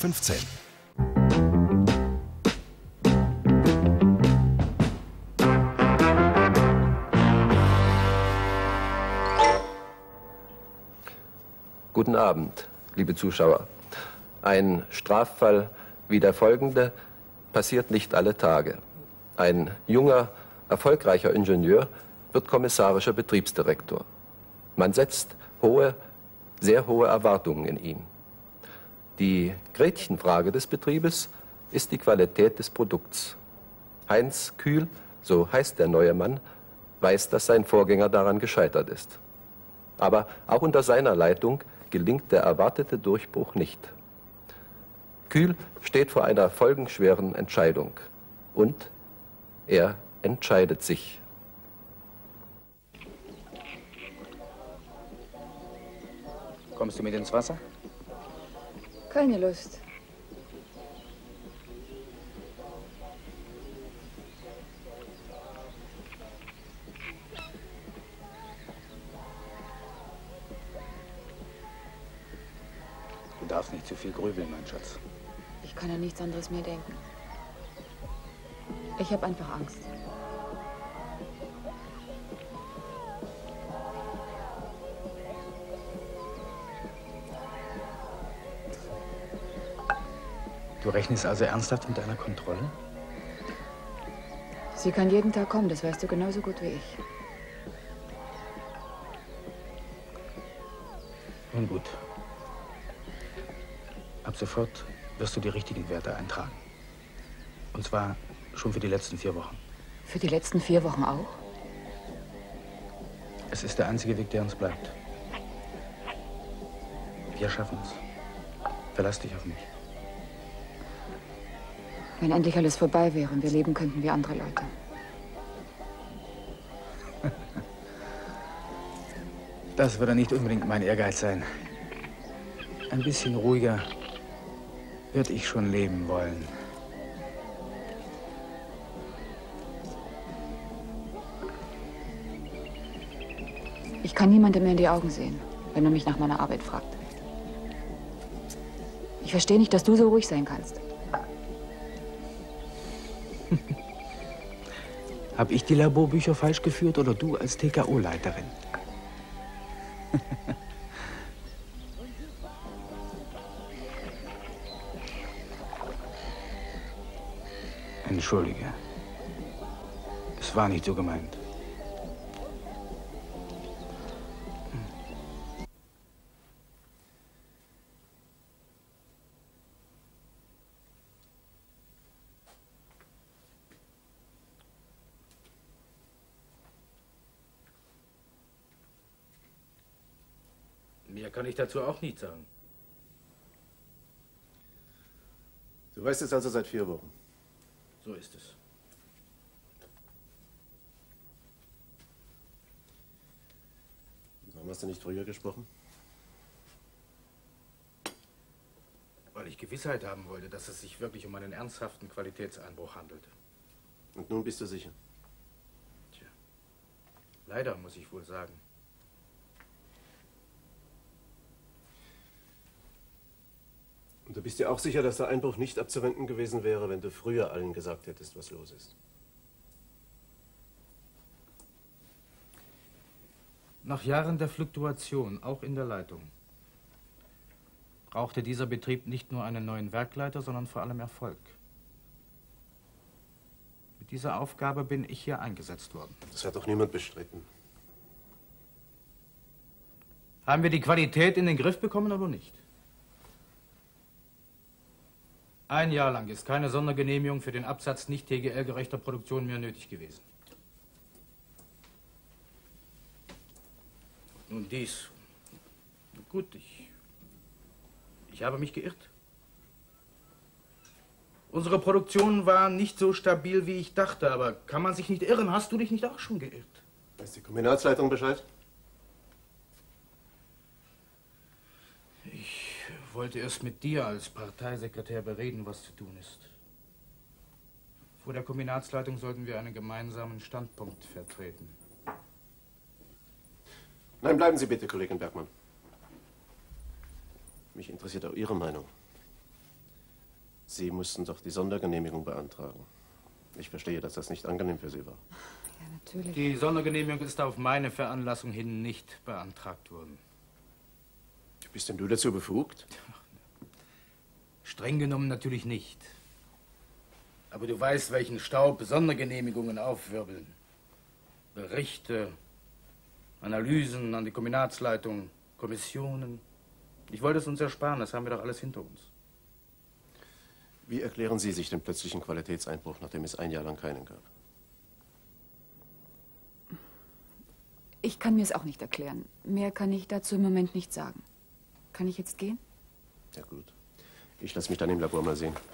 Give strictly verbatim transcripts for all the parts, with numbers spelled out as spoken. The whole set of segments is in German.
fünfzehn. Guten Abend, liebe Zuschauer. Ein Straffall wie der folgende passiert nicht alle Tage. Ein junger, erfolgreicher Ingenieur wird kommissarischer Betriebsdirektor. Man setzt hohe, sehr hohe Erwartungen in ihn. Die Gretchenfrage des Betriebes ist die Qualität des Produkts. Heinz Kühl, so heißt der neue Mann, weiß, dass sein Vorgänger daran gescheitert ist. Aber auch unter seiner Leitung gelingt der erwartete Durchbruch nicht. Kühl steht vor einer folgenschweren Entscheidung. Und er entscheidet sich. Kommst du mit ins Wasser? Keine Lust. Du darfst nicht zu viel grübeln, mein Schatz. Ich kann an nichts anderes mehr denken. Ich habe einfach Angst. Du rechnest also ernsthaft mit einer Kontrolle? Sie kann jeden Tag kommen, das weißt du genauso gut wie ich. Nun gut. Ab sofort wirst du die richtigen Werte eintragen. Und zwar schon für die letzten vier Wochen. Für die letzten vier Wochen auch? Es ist der einzige Weg, der uns bleibt. Wir schaffen es. Verlass dich auf mich. Wenn endlich alles vorbei wäre und wir leben könnten wie andere Leute. Das würde nicht unbedingt mein Ehrgeiz sein. Ein bisschen ruhiger würde ich schon leben wollen. Ich kann niemandem mehr in die Augen sehen, wenn man mich nach meiner Arbeit fragt. Ich verstehe nicht, dass du so ruhig sein kannst. Habe ich die Laborbücher falsch geführt oder du als T K O-Leiterin? Entschuldige. Es war nicht so gemeint. Mehr kann ich dazu auch nicht sagen. Du weißt es also seit vier Wochen. So ist es. Warum hast du nicht früher gesprochen? Weil ich Gewissheit haben wollte, dass es sich wirklich um einen ernsthaften Qualitätseinbruch handelt. Und nun bist du sicher? Tja, leider muss ich wohl sagen. Und du bist dir auch sicher, dass der Einbruch nicht abzuwenden gewesen wäre, wenn du früher allen gesagt hättest, was los ist? Nach Jahren der Fluktuation, auch in der Leitung, brauchte dieser Betrieb nicht nur einen neuen Werkleiter, sondern vor allem Erfolg. Mit dieser Aufgabe bin ich hier eingesetzt worden. Das hat doch niemand bestritten. Haben wir die Qualität in den Griff bekommen oder nicht? Ein Jahr lang ist keine Sondergenehmigung für den Absatz nicht T G L-gerechter Produktion mehr nötig gewesen. Nun dies. Gut, ich... Ich habe mich geirrt. Unsere Produktion war nicht so stabil, wie ich dachte, aber kann man sich nicht irren? Hast du dich nicht auch schon geirrt? Weiß die Kombinatsleitung Bescheid? Ich wollte erst mit dir als Parteisekretär bereden, was zu tun ist. Vor der Kombinatsleitung sollten wir einen gemeinsamen Standpunkt vertreten. Nein, bleiben Sie bitte, Kollegin Bergmann. Mich interessiert auch Ihre Meinung. Sie mussten doch die Sondergenehmigung beantragen. Ich verstehe, dass das nicht angenehm für Sie war. Ja, natürlich. Die Sondergenehmigung ist auf meine Veranlassung hin nicht beantragt worden. Wie bist denn du dazu befugt? Streng genommen natürlich nicht. Aber du weißt, welchen Staub Sondergenehmigungen aufwirbeln. Berichte, Analysen an die Kombinatsleitung, Kommissionen. Ich wollte es uns ersparen, das haben wir doch alles hinter uns. Wie erklären Sie sich den plötzlichen Qualitätseinbruch, nachdem es ein Jahr lang keinen gab? Ich kann mir es auch nicht erklären. Mehr kann ich dazu im Moment nicht sagen. Kann ich jetzt gehen? Ja gut. Ich lasse mich dann im Labor mal sehen.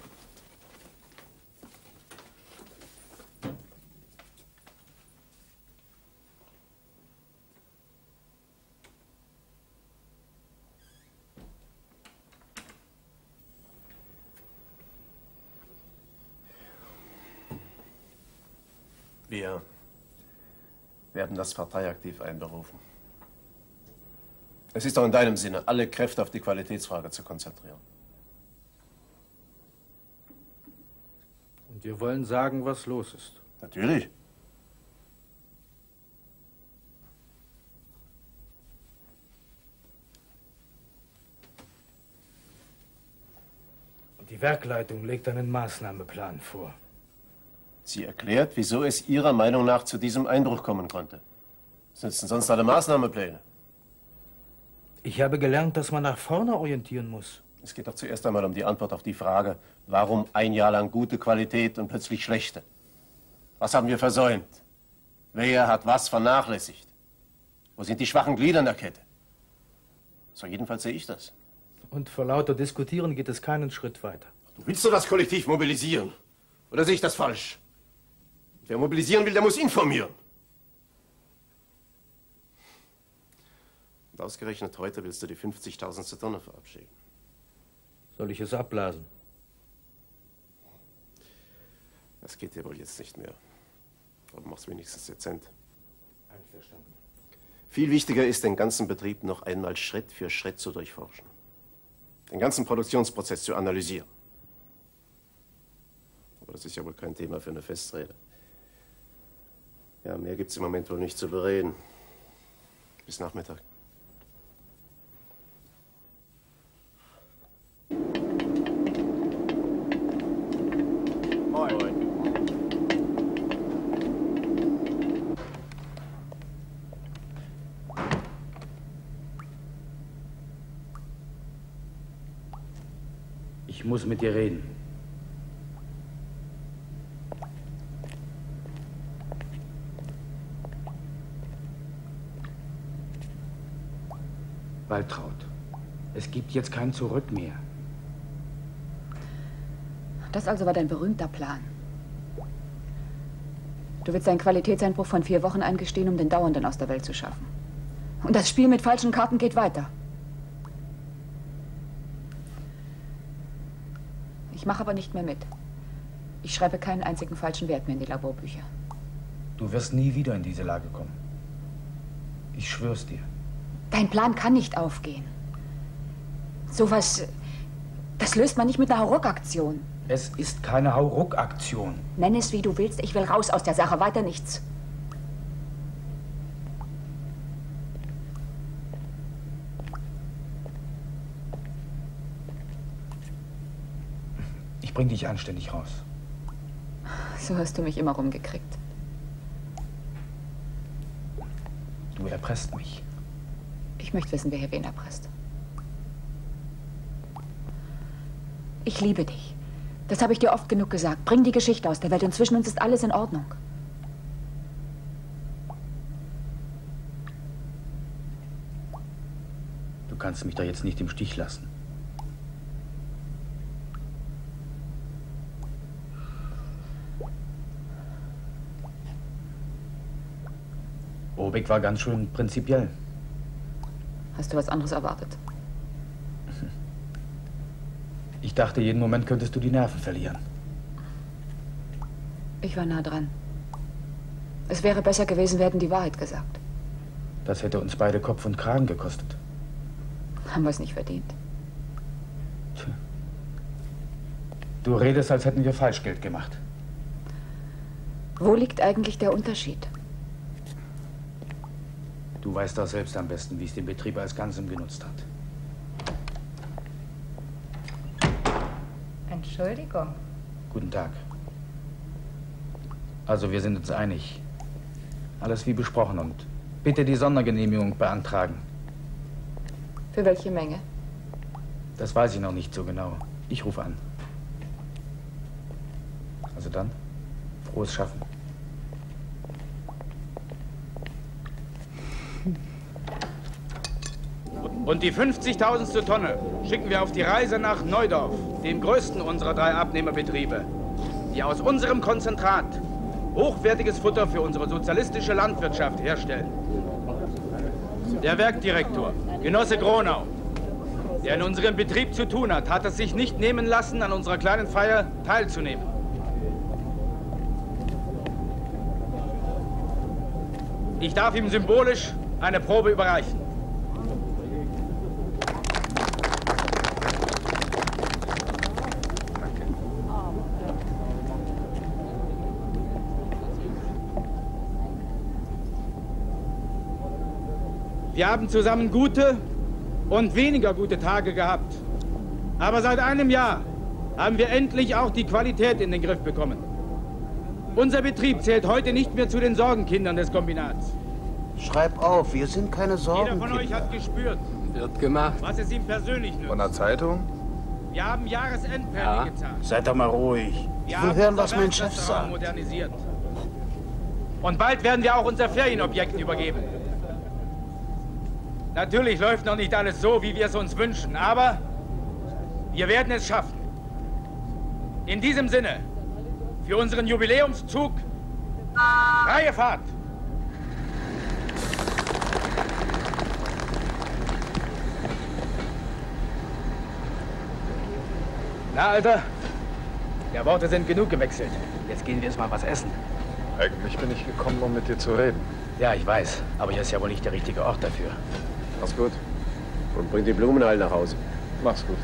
Wir werden das Parteiaktiv einberufen. Es ist doch in deinem Sinne, alle Kräfte auf die Qualitätsfrage zu konzentrieren. Und wir wollen sagen, was los ist. Natürlich. Und die Werkleitung legt einen Maßnahmeplan vor. Sie erklärt, wieso es Ihrer Meinung nach zu diesem Einbruch kommen konnte. Was nützen sonst alle Maßnahmepläne? Ich habe gelernt, dass man nach vorne orientieren muss. Es geht doch zuerst einmal um die Antwort auf die Frage, warum ein Jahr lang gute Qualität und plötzlich schlechte? Was haben wir versäumt? Wer hat was vernachlässigt? Wo sind die schwachen Glieder in der Kette? So jedenfalls sehe ich das. Und vor lauter Diskutieren geht es keinen Schritt weiter. Du willst doch das Kollektiv mobilisieren? Oder sehe ich das falsch? Wer mobilisieren will, der muss informieren. Und ausgerechnet heute willst du die fünfzigtausendste Tonne verabschieden. Soll ich es abblasen? Das geht dir wohl jetzt nicht mehr. Aber mach's wenigstens dezent. Einverstanden. Viel wichtiger ist, den ganzen Betrieb noch einmal Schritt für Schritt zu durchforschen. Den ganzen Produktionsprozess zu analysieren. Aber das ist ja wohl kein Thema für eine Festrede. Ja, mehr gibt's im Moment wohl nicht zu bereden. Bis Nachmittag. Moin. Moin. Ich muss mit dir reden. Waltraud, es gibt jetzt kein Zurück mehr. Das also war dein berühmter Plan. Du willst einen Qualitätseinbruch von vier Wochen eingestehen, um den Dauernden aus der Welt zu schaffen. Und das Spiel mit falschen Karten geht weiter. Ich mache aber nicht mehr mit. Ich schreibe keinen einzigen falschen Wert mehr in die Laborbücher. Du wirst nie wieder in diese Lage kommen. Ich schwör's dir. Dein Plan kann nicht aufgehen. Sowas, das löst man nicht mit einer Hauruck-Aktion. Es ist keine Hauruck-Aktion. Nenn es, wie du willst. Ich will raus aus der Sache. Weiter nichts. Ich bring dich anständig raus. So hast du mich immer rumgekriegt. Du erpresst mich. Ich möchte wissen, wer hier wen erpresst. Ich liebe dich. Das habe ich dir oft genug gesagt. Bring die Geschichte aus der Welt und zwischen uns ist alles in Ordnung. Du kannst mich da jetzt nicht im Stich lassen. Obig war ganz schön prinzipiell. Hast du was anderes erwartet? Ich dachte, jeden Moment könntest du die Nerven verlieren. Ich war nah dran. Es wäre besser gewesen, wir hätten die Wahrheit gesagt. Das hätte uns beide Kopf und Kragen gekostet. Haben wir es nicht verdient. Tja. Du redest, als hätten wir Falschgeld gemacht. Wo liegt eigentlich der Unterschied? Du weißt doch selbst am besten, wie es den Betrieb als Ganzem genutzt hat. Entschuldigung. Guten Tag. Also, wir sind uns einig. Alles wie besprochen und bitte die Sondergenehmigung beantragen. Für welche Menge? Das weiß ich noch nicht so genau. Ich rufe an. Also dann, frohes Schaffen. Und die fünfzigtausendste Tonne schicken wir auf die Reise nach Neudorf, dem größten unserer drei Abnehmerbetriebe, die aus unserem Konzentrat hochwertiges Futter für unsere sozialistische Landwirtschaft herstellen. Der Werkdirektor, Genosse Gronau, der in unserem Betrieb zu tun hat, hat es sich nicht nehmen lassen, an unserer kleinen Feier teilzunehmen. Ich darf ihm symbolisch eine Probe überreichen. Wir haben zusammen gute und weniger gute Tage gehabt. Aber seit einem Jahr haben wir endlich auch die Qualität in den Griff bekommen. Unser Betrieb zählt heute nicht mehr zu den Sorgenkindern des Kombinats. Schreib auf, wir sind keine Sorgenkinder. Jeder von euch hat gespürt, Wird gemacht. was es ihm persönlich nützt. Von der Zeitung? Wir haben Jahresendpläne Ja. gezahlt. Seid doch mal ruhig. Wir Ich will haben hören, unser was mein Chef Werksrestaurant sagt. modernisiert. Und bald werden wir auch unser Ferienobjekt übergeben. Natürlich läuft noch nicht alles so, wie wir es uns wünschen, aber wir werden es schaffen. In diesem Sinne, für unseren Jubiläumszug, freie Fahrt! Na, Alter, der Worte sind genug gewechselt. Jetzt gehen wir erst mal was essen. Eigentlich bin ich gekommen, um mit dir zu reden. Ja, ich weiß, aber hier ist ja wohl nicht der richtige Ort dafür. Mach's gut. Und bring die Blumen halt nach Hause. Mach's gut.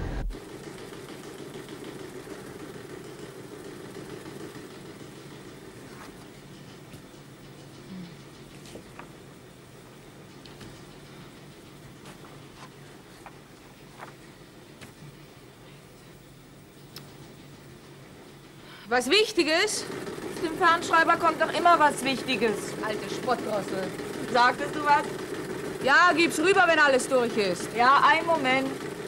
Was Wichtiges? Dem Fernschreiber kommt doch immer was Wichtiges. Alte Spottdrossel. Sagtest du was? Ja, gib's rüber, wenn alles durch ist. Ja, einen Moment.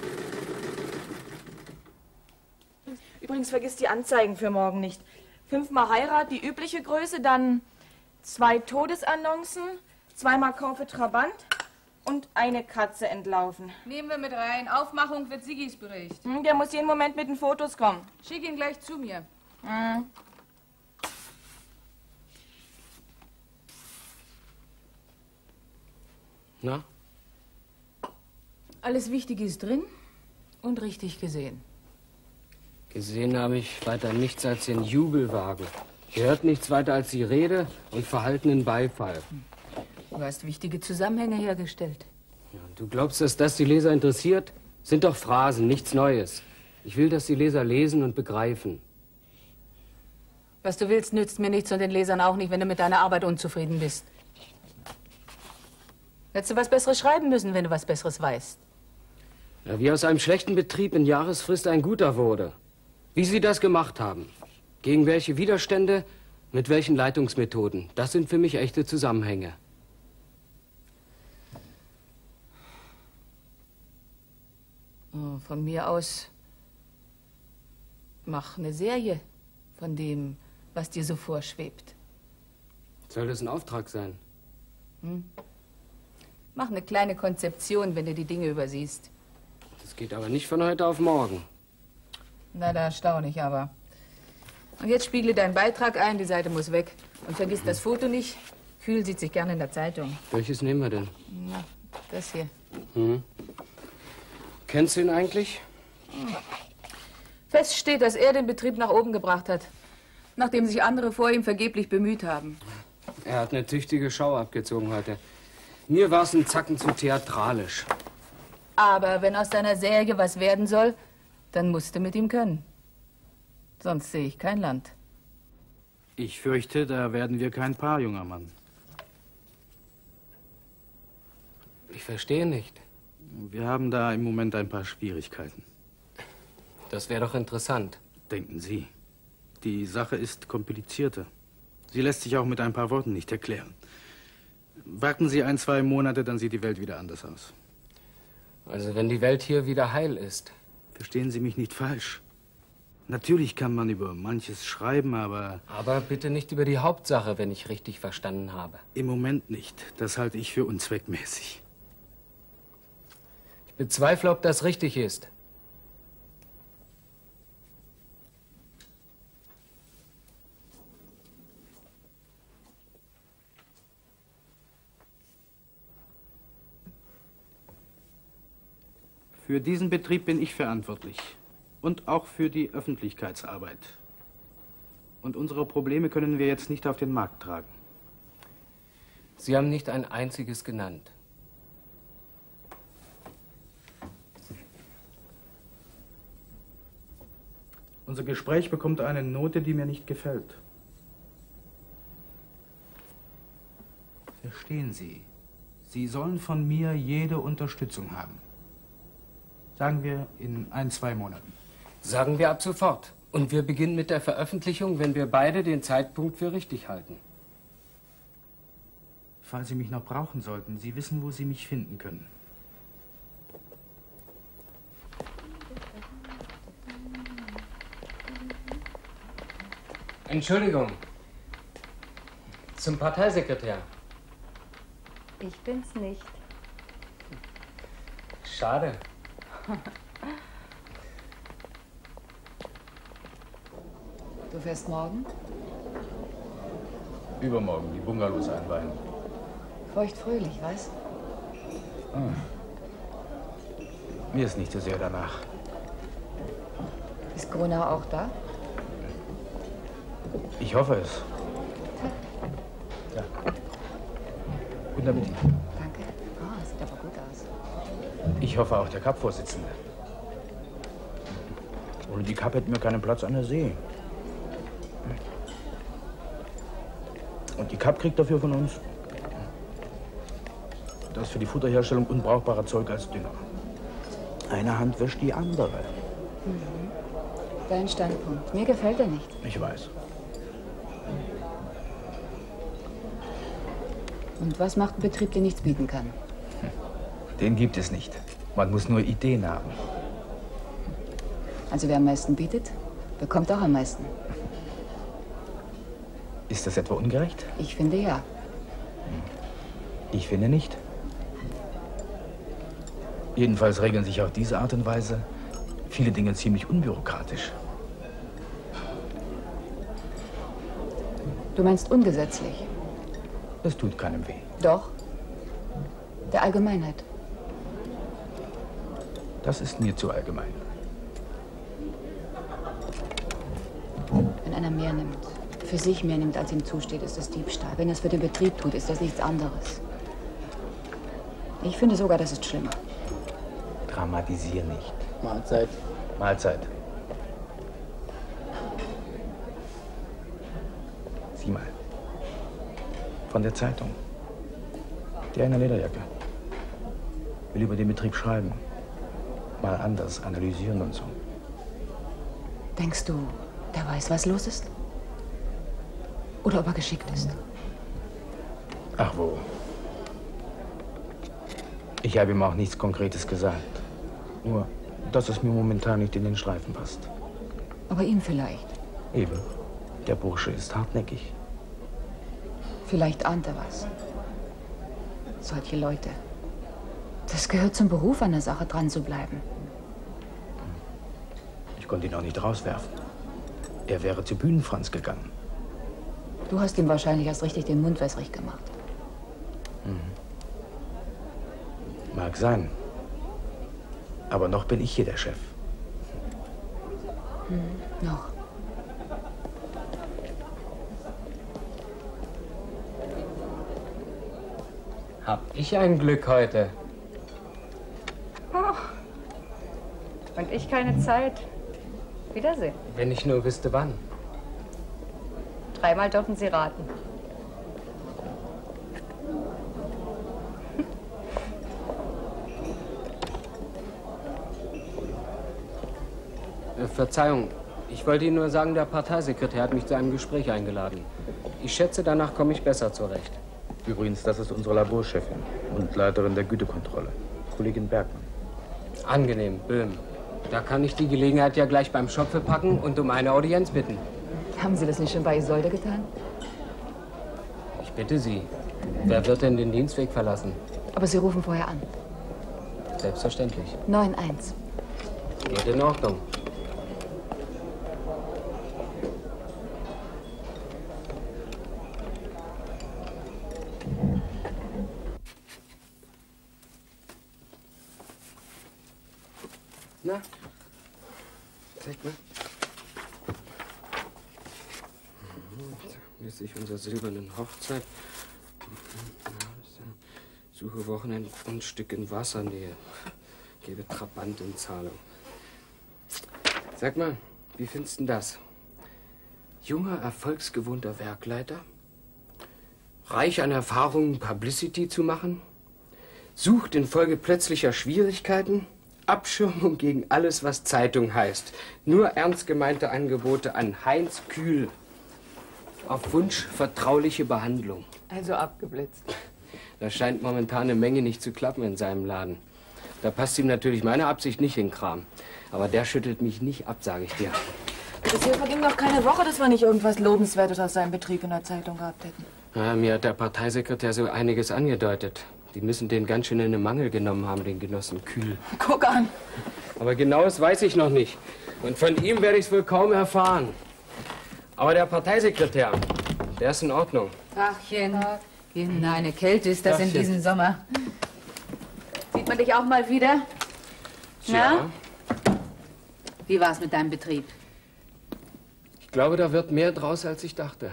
Übrigens, vergiss die Anzeigen für morgen nicht. Fünfmal Heirat, die übliche Größe, dann zwei Todesannoncen, zweimal Kaufe Trabant und eine Katze entlaufen. Nehmen wir mit rein. Aufmachung wird Siggis Bericht. Hm, der muss jeden Moment mit den Fotos kommen. Schick ihn gleich zu mir. Hm. Na? Alles Wichtige ist drin und richtig gesehen. Gesehen habe ich weiter nichts als den Jubelwagen. Gehört nichts weiter als die Rede und verhaltenen Beifall. Du hast wichtige Zusammenhänge hergestellt. Ja, du glaubst, dass das die Leser interessiert? Sind doch Phrasen, nichts Neues. Ich will, dass die Leser lesen und begreifen. Was du willst, nützt mir nichts und den Lesern auch nicht, wenn du mit deiner Arbeit unzufrieden bist. Hättest du was Besseres schreiben müssen, wenn du was Besseres weißt. Ja, wie aus einem schlechten Betrieb in Jahresfrist ein guter wurde. Wie Sie das gemacht haben. Gegen welche Widerstände, mit welchen Leitungsmethoden. Das sind für mich echte Zusammenhänge. Oh, von mir aus mach eine Serie von dem, was dir so vorschwebt. Soll das ein Auftrag sein? Hm? Mach eine kleine Konzeption, wenn du die Dinge übersiehst. Das geht aber nicht von heute auf morgen. Na, da staune ich aber. Und jetzt spiegle deinen Beitrag ein, die Seite muss weg. Und vergiss das Foto nicht. Kühl sieht sich gerne in der Zeitung. Welches nehmen wir denn? Na, das hier. Hm. Kennst du ihn eigentlich? Fest steht, dass er den Betrieb nach oben gebracht hat, nachdem sich andere vor ihm vergeblich bemüht haben. Er hat eine tüchtige Schau abgezogen heute. Mir war es ein Zacken zu theatralisch. Aber wenn aus deiner Serie was werden soll, dann musst du mit ihm können. Sonst sehe ich kein Land. Ich fürchte, da werden wir kein Paar, junger Mann. Ich verstehe nicht. Wir haben da im Moment ein paar Schwierigkeiten. Das wäre doch interessant. Denken Sie. Die Sache ist komplizierter. Sie lässt sich auch mit ein paar Worten nicht erklären. Warten Sie ein, zwei Monate, dann sieht die Welt wieder anders aus. Also wenn die Welt hier wieder heil ist. Verstehen Sie mich nicht falsch. Natürlich kann man über manches schreiben, aber... Aber bitte nicht über die Hauptsache, wenn ich richtig verstanden habe. Im Moment nicht. Das halte ich für unzweckmäßig. Ich bezweifle, ob das richtig ist. Für diesen Betrieb bin ich verantwortlich. Und auch für die Öffentlichkeitsarbeit. Und unsere Probleme können wir jetzt nicht auf den Markt tragen. Sie haben nicht ein einziges genannt. Unser Gespräch bekommt eine Note, die mir nicht gefällt. Verstehen Sie, Sie sollen von mir jede Unterstützung haben. Sagen wir in ein, zwei Monaten. Sagen wir ab sofort. Und wir beginnen mit der Veröffentlichung, wenn wir beide den Zeitpunkt für richtig halten. Falls Sie mich noch brauchen sollten, Sie wissen, wo Sie mich finden können. Entschuldigung. Zum Parteisekretär. Ich bin's nicht. Schade. Du fährst morgen? Übermorgen die Bungalows einweihen. Feuchtfröhlich, was? Ah. Mir ist nicht so sehr danach. Ist Gronau auch da? Ich hoffe es. Ja. Guten Appetit. Danke. Ah, sieht aber gut aus. Ich hoffe auch der K A P-Vorsitzende. Ohne die K A P hätten wir keinen Platz an der See. Und die K A P kriegt dafür von uns das für die Futterherstellung unbrauchbare Zeug als Dünger. Eine Hand wäscht die andere. Mhm. Dein Standpunkt. Mir gefällt er nicht. Ich weiß. Und was macht ein Betrieb, der nichts bieten kann? Den gibt es nicht. Man muss nur Ideen haben. Also wer am meisten bietet, bekommt auch am meisten. Ist das etwa ungerecht? Ich finde ja. Ich finde nicht. Jedenfalls regeln sich auf diese Art und Weise viele Dinge ziemlich unbürokratisch. Du meinst ungesetzlich? Das tut keinem weh. Doch. Der Allgemeinheit. Das ist mir zu allgemein. Wenn einer mehr nimmt, für sich mehr nimmt, als ihm zusteht, ist das Diebstahl. Wenn er es für den Betrieb tut, ist das nichts anderes. Ich finde sogar, das ist schlimmer. Dramatisier nicht. Mahlzeit. Mahlzeit. Sieh mal. Von der Zeitung. Der in der Lederjacke. Will über den Betrieb schreiben. Mal anders analysieren und so. Denkst du, der weiß, was los ist? Oder ob er geschickt ist? Ach wo. Ich habe ihm auch nichts Konkretes gesagt. Nur, dass es mir momentan nicht in den Streifen passt. Aber ihm vielleicht. Eben. Der Bursche ist hartnäckig. Vielleicht ahnt er was. Solche Leute. Das gehört zum Beruf, an der Sache dran zu bleiben. Ich konnte ihn auch nicht rauswerfen. Er wäre zu Bühnenfranz gegangen. Du hast ihm wahrscheinlich erst richtig den Mund wässrig gemacht. Mhm. Mag sein. Aber noch bin ich hier der Chef. Hm, noch. Hab ich ein Glück heute. Oh. Und ich keine Zeit. Wiedersehen. Wenn ich nur wüsste, wann. Dreimal dürfen Sie raten. Äh, Verzeihung, ich wollte Ihnen nur sagen, der Parteisekretär hat mich zu einem Gespräch eingeladen. Ich schätze, danach komme ich besser zurecht. Übrigens, das ist unsere Laborchefin und Leiterin der Gütekontrolle, Kollegin Bergmann. Angenehm, Böhm. Da kann ich die Gelegenheit ja gleich beim Schopfe packen und um eine Audienz bitten. Haben Sie das nicht schon bei Isolde getan? Ich bitte Sie. Wer wird denn den Dienstweg verlassen? Aber Sie rufen vorher an. Selbstverständlich. neun eins. Geht in Ordnung. Na, zeig mal. Lässt sich unserer silbernen Hochzeit. Suche Wochenendgrundstück in Wassernähe. Gebe Trabant in Zahlung. Sag mal, wie findest du das? Junger, erfolgsgewohnter Werkleiter, reich an Erfahrungen, Publicity zu machen, sucht infolge plötzlicher Schwierigkeiten Abschirmung gegen alles, was Zeitung heißt. Nur ernst gemeinte Angebote an Heinz Kühl. Auf Wunsch vertrauliche Behandlung. Also abgeblitzt. Da scheint momentan eine Menge nicht zu klappen in seinem Laden. Da passt ihm natürlich meine Absicht nicht in den Kram. Aber der schüttelt mich nicht ab, sage ich dir. Bisher verging noch keine Woche, dass wir nicht irgendwas Lobenswertes aus seinem Betrieb in der Zeitung gehabt hätten. Ja, mir hat der Parteisekretär so einiges angedeutet. Die müssen den ganz schön in den Mangel genommen haben, den Genossen Kühl. Guck an. Aber genaues weiß ich noch nicht. Und von ihm werde ich es wohl kaum erfahren. Aber der Parteisekretär, der ist in Ordnung. Tachchen. Na, eine Kälte ist das in Tachchen. diesem Sommer. Sieht man dich auch mal wieder? Ja. Na? Wie war's mit deinem Betrieb? Ich glaube, da wird mehr draus, als ich dachte.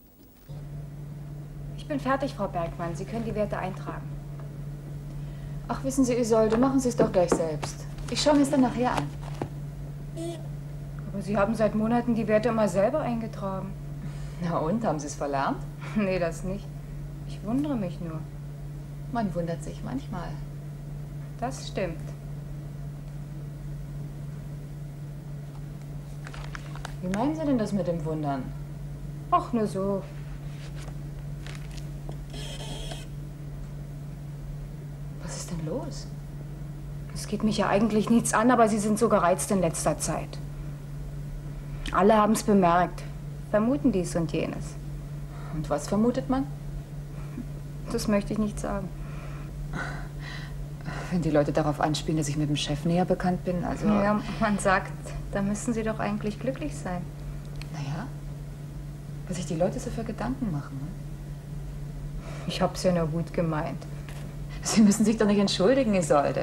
Ich bin fertig, Frau Bergmann. Sie können die Werte eintragen. Ach, wissen Sie, Isolde, machen Sie es doch gleich selbst. Ich schaue mir es dann nachher an. Aber Sie haben seit Monaten die Werte immer selber eingetragen. Na und, haben Sie es verlernt? Nee, das nicht. Ich wundere mich nur. Man wundert sich manchmal. Das stimmt. Wie meinen Sie denn das mit dem Wundern? Ach, nur so. Was ist denn los? Es geht mich ja eigentlich nichts an, aber Sie sind so gereizt in letzter Zeit. Alle haben es bemerkt, vermuten dies und jenes. Und was vermutet man? Das möchte ich nicht sagen. Wenn die Leute darauf anspielen, dass ich mit dem Chef näher bekannt bin, also... Ja, man sagt, da müssen Sie doch eigentlich glücklich sein. Naja, was sich die Leute so für Gedanken machen. Ne? Ich hab's ja nur gut gemeint. Sie müssen sich doch nicht entschuldigen, Isolde.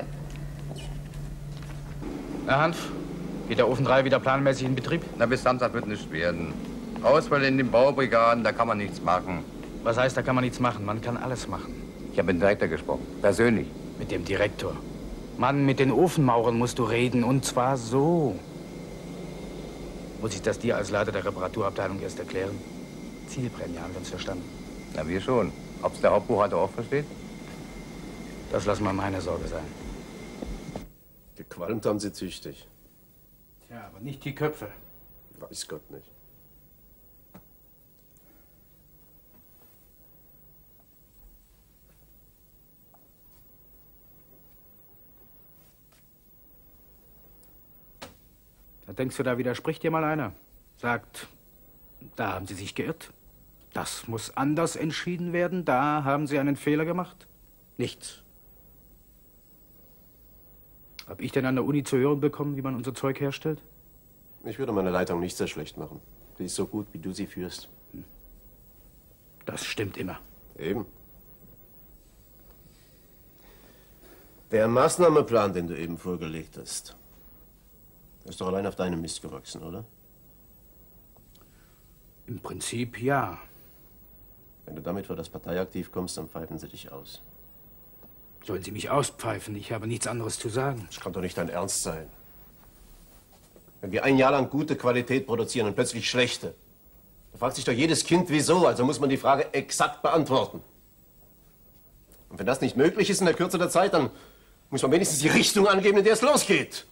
Na, Hanf, geht der Ofen drei wieder planmäßig in Betrieb? Na, bis Samstag wird nichts werden. Ausfall in den Baubrigaden, da kann man nichts machen. Was heißt, da kann man nichts machen? Man kann alles machen. Ich habe mit dem Direktor gesprochen, persönlich. Mit dem Direktor? Mann, mit den Ofenmaurern musst du reden, und zwar so. Muss ich das dir als Leiter der Reparaturabteilung erst erklären? Zielbrennen, haben wir uns verstanden? Na, wir schon. Ob's der Hauptbuchhalter auch versteht? Das lass mal meine Sorge sein. Gequalmt haben sie tüchtig. Tja, aber nicht die Köpfe. Weiß Gott nicht. Da denkst du, da widerspricht dir mal einer. Sagt, da haben Sie sich geirrt. Das muss anders entschieden werden. Da haben Sie einen Fehler gemacht. Nichts. Hab ich denn an der Uni zu hören bekommen, wie man unser Zeug herstellt? Ich würde meine Leitung nicht sehr schlecht machen. Die ist so gut, wie du sie führst. Das stimmt immer. Eben. Der Maßnahmeplan, den du eben vorgelegt hast, ist doch allein auf deinem Mist gewachsen, oder? Im Prinzip ja. Wenn du damit vor das Parteiaktiv kommst, dann pfeifen sie dich aus. Sollen Sie mich auspfeifen? Ich habe nichts anderes zu sagen. Das kann doch nicht dein Ernst sein. Wenn wir ein Jahr lang gute Qualität produzieren und plötzlich schlechte, da fragt sich doch jedes Kind, wieso. Also muss man die Frage exakt beantworten. Und wenn das nicht möglich ist in der Kürze der Zeit, dann muss man wenigstens die Richtung angeben, in der es losgeht.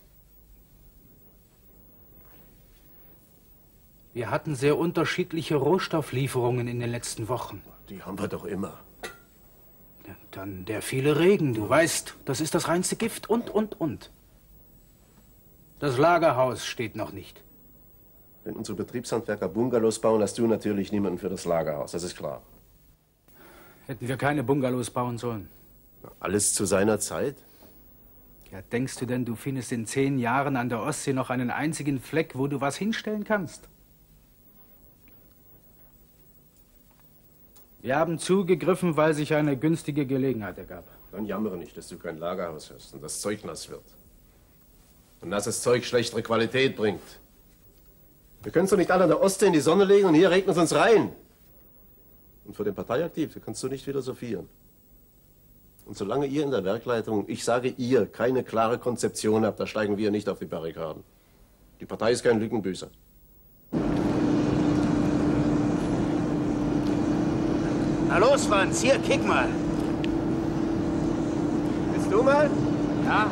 Wir hatten sehr unterschiedliche Rohstofflieferungen in den letzten Wochen. Die haben wir doch immer. Ja, dann der viele Regen, du weißt, das ist das reinste Gift und, und, und. Das Lagerhaus steht noch nicht. Wenn unsere Betriebshandwerker Bungalows bauen, hast du natürlich niemanden für das Lagerhaus, das ist klar. Hätten wir keine Bungalows bauen sollen. Alles zu seiner Zeit? Ja, denkst du denn, du findest in zehn Jahren an der Ostsee noch einen einzigen Fleck, wo du was hinstellen kannst? Wir haben zugegriffen, weil sich eine günstige Gelegenheit ergab. Dann jammere nicht, dass du kein Lagerhaus hast und das Zeug nass wird. Und dass das Zeug schlechtere Qualität bringt. Wir können es doch nicht alle an der Ostsee in die Sonne legen und hier regnet es uns rein. Und für den Parteiaktiv, da kannst du nicht philosophieren. Und solange ihr in der Werkleitung, ich sage ihr, keine klare Konzeption habt, da steigen wir nicht auf die Barrikaden. Die Partei ist kein Lückenbüßer. Na los, Franz, hier, kick mal. Willst du mal? Ja.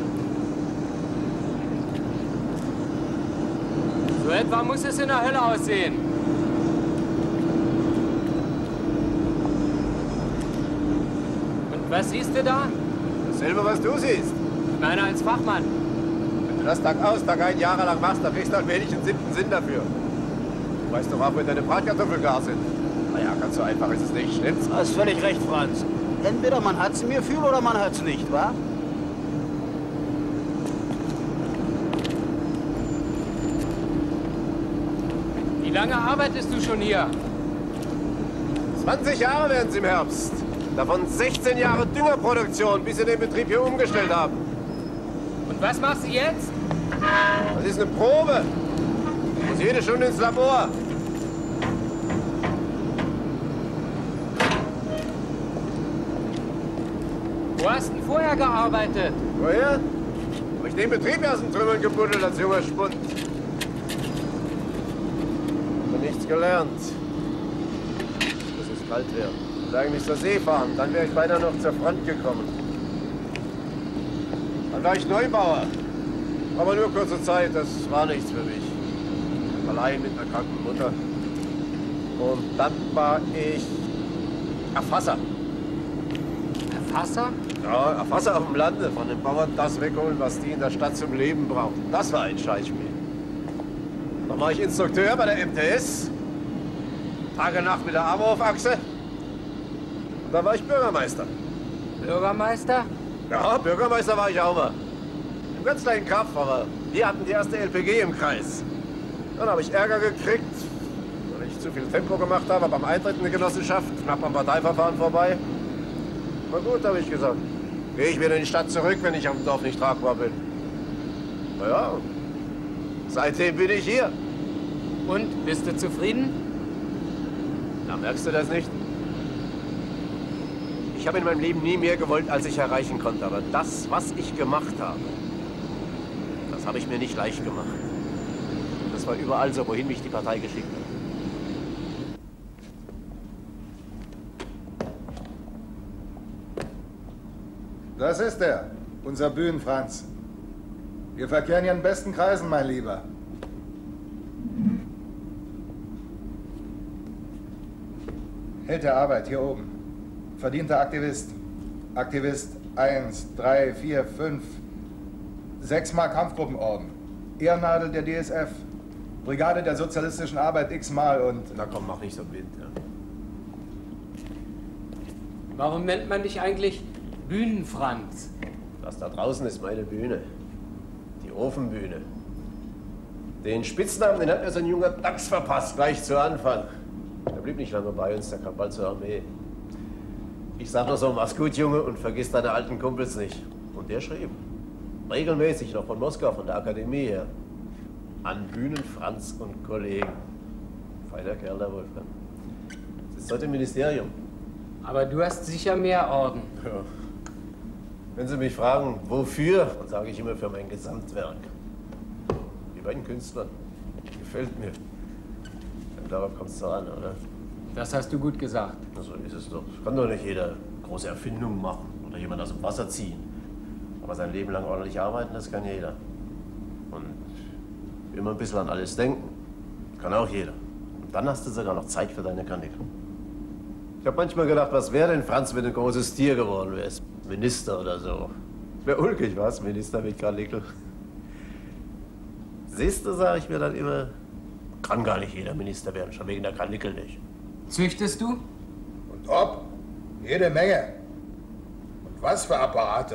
So etwa muss es in der Hölle aussehen. Und was siehst du da? Dasselbe, was du siehst. Ich meine als Fachmann. Wenn du das Tag aus, Tag ein, Jahre lang machst, dann kriegst du allmählich einen siebten Sinn dafür. Du weißt doch auch, wenn deine Bratkartoffeln gar sind. Naja, ganz so einfach ist es nicht, stimmt's? Du hast völlig recht, Franz. Entweder man hat's im Gefühl oder man hat's nicht, wa? Wie lange arbeitest du schon hier? zwanzig Jahre werden es im Herbst. Davon sechzehn Jahre Düngerproduktion, bis sie den Betrieb hier umgestellt haben. Und was machst du jetzt? Das ist eine Probe. Ich muss jede Stunde ins Labor. Wo hast du denn vorher gearbeitet? Woher? Hab ich den Betrieb hier aus den Trümmern gebuddelt als junger Spund. Aber nichts gelernt. Dass es kalt wäre. Und eigentlich zur See fahren. Dann wäre ich beinahe noch zur Front gekommen. Dann war ich Neubauer. Aber nur kurze Zeit, das war nichts für mich. Allein mit einer kranken Mutter. Und dann war ich Erfasser. Erfasser? Ja, Erfasser auf dem Lande. Von den Bauern das wegholen, was die in der Stadt zum Leben brauchen. Das war ein Scheißspiel. Dann war ich Instrukteur bei der M T S. Tage Nacht mit der Amorf-Achse. Und dann war ich Bürgermeister. Bürgermeister? Ja, Bürgermeister war ich auch mal. Im ganz kleinen Kaff, aber wir hatten die erste L P G im Kreis. Dann habe ich Ärger gekriegt, weil ich zu viel Tempo gemacht habe beim Eintritt in die Genossenschaft, knapp am Parteiverfahren vorbei. Na gut, habe ich gesagt. Gehe ich wieder in die Stadt zurück, wenn ich auf dem Dorf nicht tragbar bin. Na ja, seitdem bin ich hier. Und, bist du zufrieden? Na, merkst du das nicht? Ich habe in meinem Leben nie mehr gewollt, als ich erreichen konnte. Aber das, was ich gemacht habe, das habe ich mir nicht leicht gemacht. Das war überall so, wohin mich die Partei geschickt hat. Das ist er, unser Bühnenfranz. Wir verkehren hier in besten Kreisen, mein Lieber. Held der Arbeit, hier oben. Verdienter Aktivist. Aktivist eins, drei, vier, fünf. Sechsmal Kampfgruppenorden. Ehrennadel der D S F. Brigade der sozialistischen Arbeit x-mal und... Na komm, mach nicht so blind, ja. Warum nennt man dich eigentlich Bühnenfranz? Das da draußen ist meine Bühne. Die Ofenbühne. Den Spitznamen, den hat mir so ein junger Dachs verpasst, gleich zu Anfang. Der blieb nicht lange bei uns, der kam bald zur Armee. Ich sag nur so, mach's gut, Junge, und vergiss deine alten Kumpels nicht. Und der schrieb, regelmäßig noch von Moskau, von der Akademie her, an Bühnenfranz und Kollegen. Feiner Kerl, der Wolfgang. Das ist heute im Ministerium. Aber du hast sicher mehr Orden. Ja. Wenn Sie mich fragen, wofür, dann sage ich immer für mein Gesamtwerk. Die die beiden Künstler. Gefällt mir. Darauf kommt es doch an, oder? Das hast du gut gesagt. Na, so ist es doch. Kann doch nicht jeder große Erfindungen machen oder jemand aus dem Wasser ziehen. Aber sein Leben lang ordentlich arbeiten, das kann jeder. Und immer ein bisschen an alles denken, kann auch jeder. Und dann hast du sogar noch Zeit für deine Karnickel. Ich habe manchmal gedacht, was wäre denn Franz, wenn du ein großes Tier geworden wärst? Minister oder so. Wäre ulkig, was? Minister mit Karnickel. Siehst du, sage ich mir dann immer, kann gar nicht jeder Minister werden, schon wegen der Karnickel nicht. Züchtest du? Und ob? Jede Menge. Und was für Apparate.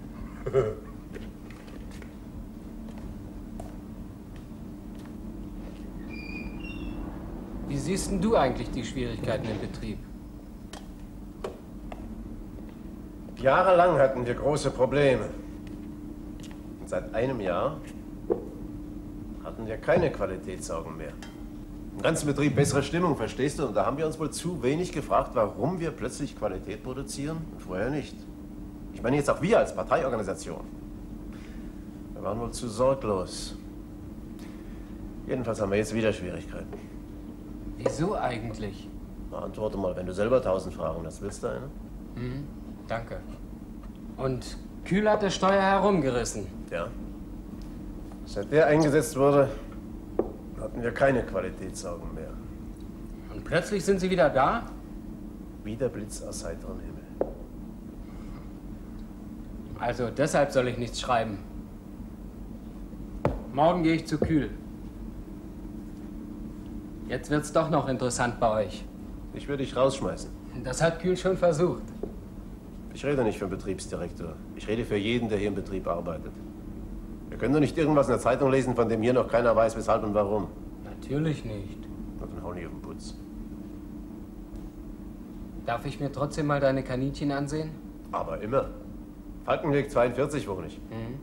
Wie siehst denn du eigentlich die Schwierigkeiten im Betrieb? Jahrelang hatten wir große Probleme. Und seit einem Jahr hatten wir keine Qualitätssorgen mehr. Im ganzen Betrieb bessere Stimmung, verstehst du? Und da haben wir uns wohl zu wenig gefragt, warum wir plötzlich Qualität produzieren und vorher nicht. Ich meine jetzt auch wir als Parteiorganisation. Wir waren wohl zu sorglos. Jedenfalls haben wir jetzt wieder Schwierigkeiten. Wieso eigentlich? Na, antworte mal, wenn du selber tausend Fragen hast. Willst du eine? Mhm, danke. Und Kühl hat der Steuer herumgerissen. Ja. Seit der eingesetzt wurde, hatten wir keine Qualitätssorgen mehr. Und plötzlich sind sie wieder da? Wie der Blitz aus heiterem Himmel. Also deshalb soll ich nichts schreiben. Morgen gehe ich zu Kühl. Jetzt wird's doch noch interessant bei euch. Ich würde dich rausschmeißen. Das hat Kühl schon versucht. Ich rede nicht für den Betriebsdirektor. Ich rede für jeden, der hier im Betrieb arbeitet. Wir können doch nicht irgendwas in der Zeitung lesen, von dem hier noch keiner weiß, weshalb und warum. Natürlich nicht. Na, dann hau nicht auf den Putz. Darf ich mir trotzdem mal deine Kaninchen ansehen? Aber immer. Falkenweg zweiundvierzig wohne ich. Mhm.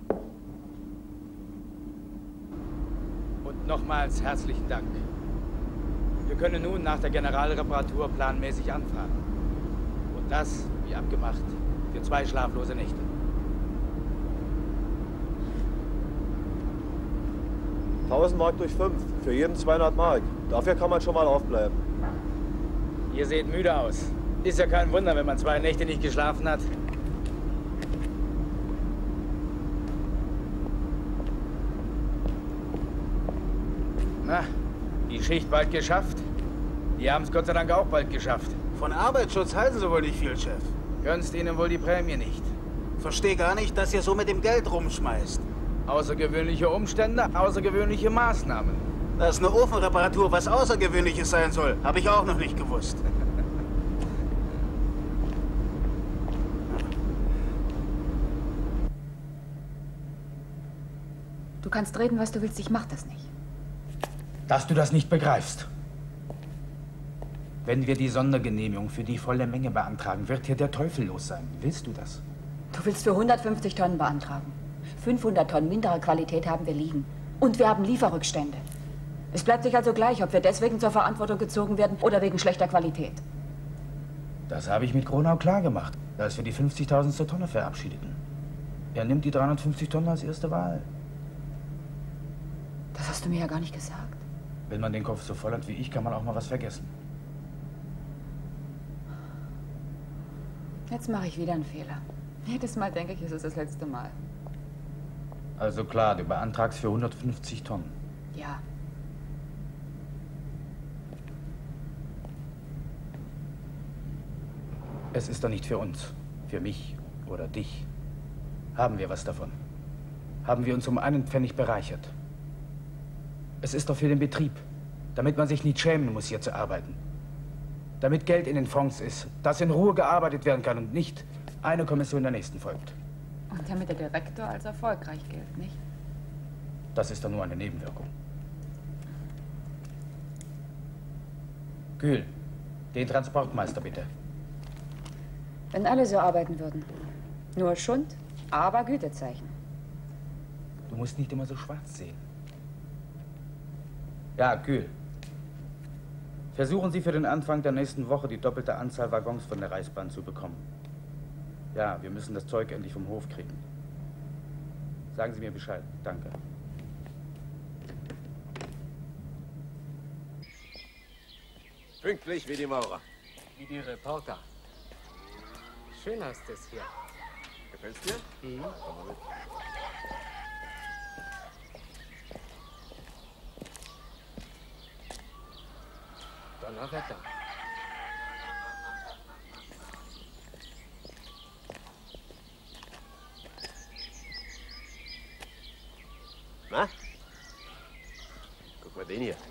Und nochmals herzlichen Dank. Wir können nun nach der Generalreparatur planmäßig anfragen. Und das, wie abgemacht, für zwei schlaflose Nächte. tausend Mark durch fünf, für jeden zweihundert Mark. Dafür kann man schon mal aufbleiben. Ihr seht müde aus. Ist ja kein Wunder, wenn man zwei Nächte nicht geschlafen hat. Na, die Schicht bald geschafft? Die haben es Gott sei Dank auch bald geschafft. Von Arbeitsschutz halten Sie wohl nicht viel, Chef. Gönnst Ihnen wohl die Prämie nicht. Verstehe gar nicht, dass ihr so mit dem Geld rumschmeißt. Außergewöhnliche Umstände, außergewöhnliche Maßnahmen. Dass eine Ofenreparatur was Außergewöhnliches sein soll, habe ich auch noch nicht gewusst. Du kannst reden, was du willst, ich mach das nicht. Dass du das nicht begreifst. Wenn wir die Sondergenehmigung für die volle Menge beantragen, wird hier der Teufel los sein. Willst du das? Du willst für hundertfünfzig Tonnen beantragen. fünfhundert Tonnen minderer Qualität haben wir liegen. Und wir haben Lieferrückstände. Es bleibt sich also gleich, ob wir deswegen zur Verantwortung gezogen werden oder wegen schlechter Qualität. Das habe ich mit Kronau klar gemacht, als wir die fünfzigtausend zur Tonne verabschiedeten. Er nimmt die dreihundertfünfzig Tonnen als erste Wahl. Das hast du mir ja gar nicht gesagt. Wenn man den Kopf so voll hat wie ich, kann man auch mal was vergessen. Jetzt mache ich wieder einen Fehler. Jedes Mal denke ich, es ist das letzte Mal. Also klar, du beantragst für hundertfünfzig Tonnen. Ja. Es ist doch nicht für uns, für mich oder dich. Haben wir was davon? Haben wir uns um einen Pfennig bereichert? Es ist doch für den Betrieb, damit man sich nicht schämen muss, hier zu arbeiten. Damit Geld in den Fonds ist, dass in Ruhe gearbeitet werden kann und nicht eine Kommission der nächsten folgt. Und damit der Direktor als erfolgreich gilt, nicht? Das ist doch nur eine Nebenwirkung. Kühl, den Transportmeister bitte. Wenn alle so arbeiten würden. Nur Schund, aber Gütezeichen. Du musst nicht immer so schwarz sehen. Ja, Kühl. Versuchen Sie für den Anfang der nächsten Woche die doppelte Anzahl Waggons von der Reichsbahn zu bekommen. Ja, wir müssen das Zeug endlich vom Hof kriegen. Sagen Sie mir Bescheid. Danke. Pünktlich wie die Maurer. Wie die Reporter. Schön hast du es hier. Gefällt's dir? Mhm. Komm mal mit. Donnerwetter. Na? Guck mal den hier.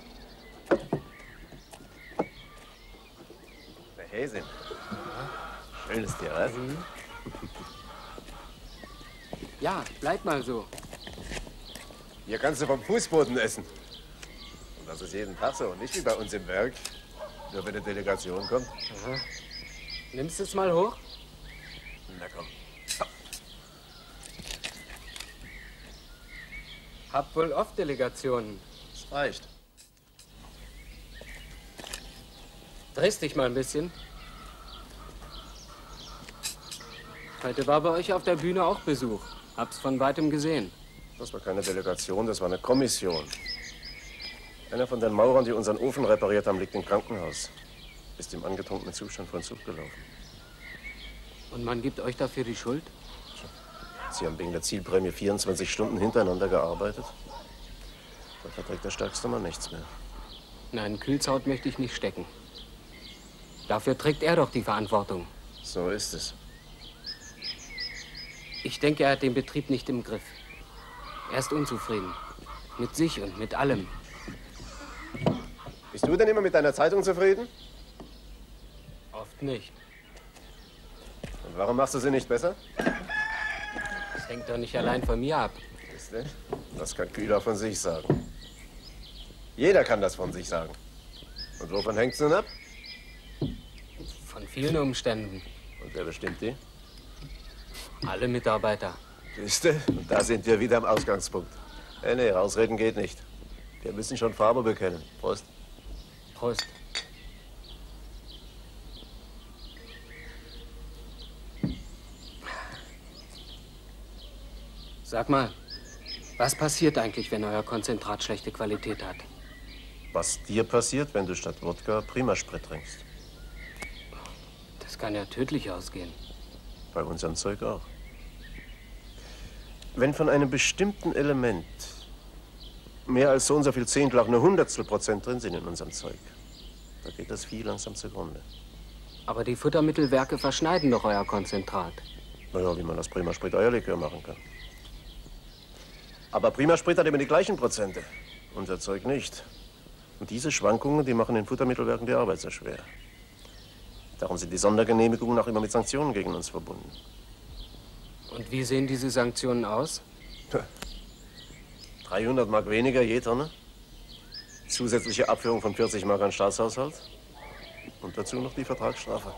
Der Häsin. Schönes Tier, was? Mhm. Ja, bleib mal so. Hier kannst du vom Fußboden essen. Und das ist jeden Tag so und nicht wie bei uns im Werk. Nur wenn eine Delegation kommt. Aha. Nimmst du es mal hoch? Na komm. Hab wohl oft Delegationen. Das reicht. Drehst dich mal ein bisschen. Heute war bei euch auf der Bühne auch Besuch. Hab's von weitem gesehen. Das war keine Delegation, das war eine Kommission. Einer von den Maurern, die unseren Ofen repariert haben, liegt im Krankenhaus. Ist im angetrunkenen Zustand von Zug gelaufen. Und man gibt euch dafür die Schuld? Sie haben wegen der Zielprämie vierundzwanzig Stunden hintereinander gearbeitet. Da verträgt der stärkste Mann nichts mehr. Nein, Kühlshaut möchte ich nicht stecken. Dafür trägt er doch die Verantwortung. So ist es. Ich denke, er hat den Betrieb nicht im Griff. Er ist unzufrieden. Mit sich und mit allem. Bist du denn immer mit deiner Zeitung zufrieden? Oft nicht. Und warum machst du sie nicht besser? Das hängt doch nicht allein von mir ab. Siehst du? Das kann Kühler von sich sagen. Jeder kann das von sich sagen. Und wovon hängt's nun ab? Von vielen Umständen. Und wer bestimmt die? Alle Mitarbeiter. Siehst du? Und da sind wir wieder am Ausgangspunkt. Hey, nee, rausreden geht nicht. Wir müssen schon Farbe bekennen. Prost. Prost. Sag mal, was passiert eigentlich, wenn euer Konzentrat schlechte Qualität hat? Was dir passiert, wenn du statt Wodka Primasprit trinkst? Das kann ja tödlich ausgehen. Bei unserem Zeug auch. Wenn von einem bestimmten Element mehr als so und so viel Zehntel, auch nur Hundertstel Prozent drin sind in unserem Zeug, da geht das Vieh langsam zugrunde. Aber die Futtermittelwerke verschneiden doch euer Konzentrat. Naja, wie man aus Primasprit Eierlikör machen kann. Aber Primasprit hat immer die gleichen Prozente. Unser Zeug nicht. Und diese Schwankungen, die machen den Futtermittelwerken die Arbeit so schwer. Darum sind die Sondergenehmigungen auch immer mit Sanktionen gegen uns verbunden. Und wie sehen diese Sanktionen aus? dreihundert Mark weniger je Tonne. Zusätzliche Abführung von vierzig Mark an den Staatshaushalt. Und dazu noch die Vertragsstrafe.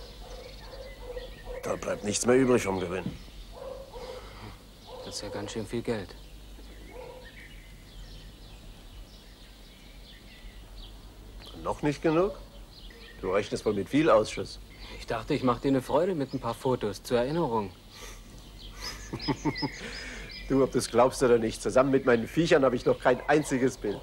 Da bleibt nichts mehr übrig vom Gewinn. Das ist ja ganz schön viel Geld. Noch nicht genug? Du rechnest wohl mit viel Ausschuss. Ich dachte, ich mache dir eine Freude mit ein paar Fotos zur Erinnerung. Du, ob du es glaubst oder nicht, zusammen mit meinen Viechern habe ich noch kein einziges Bild.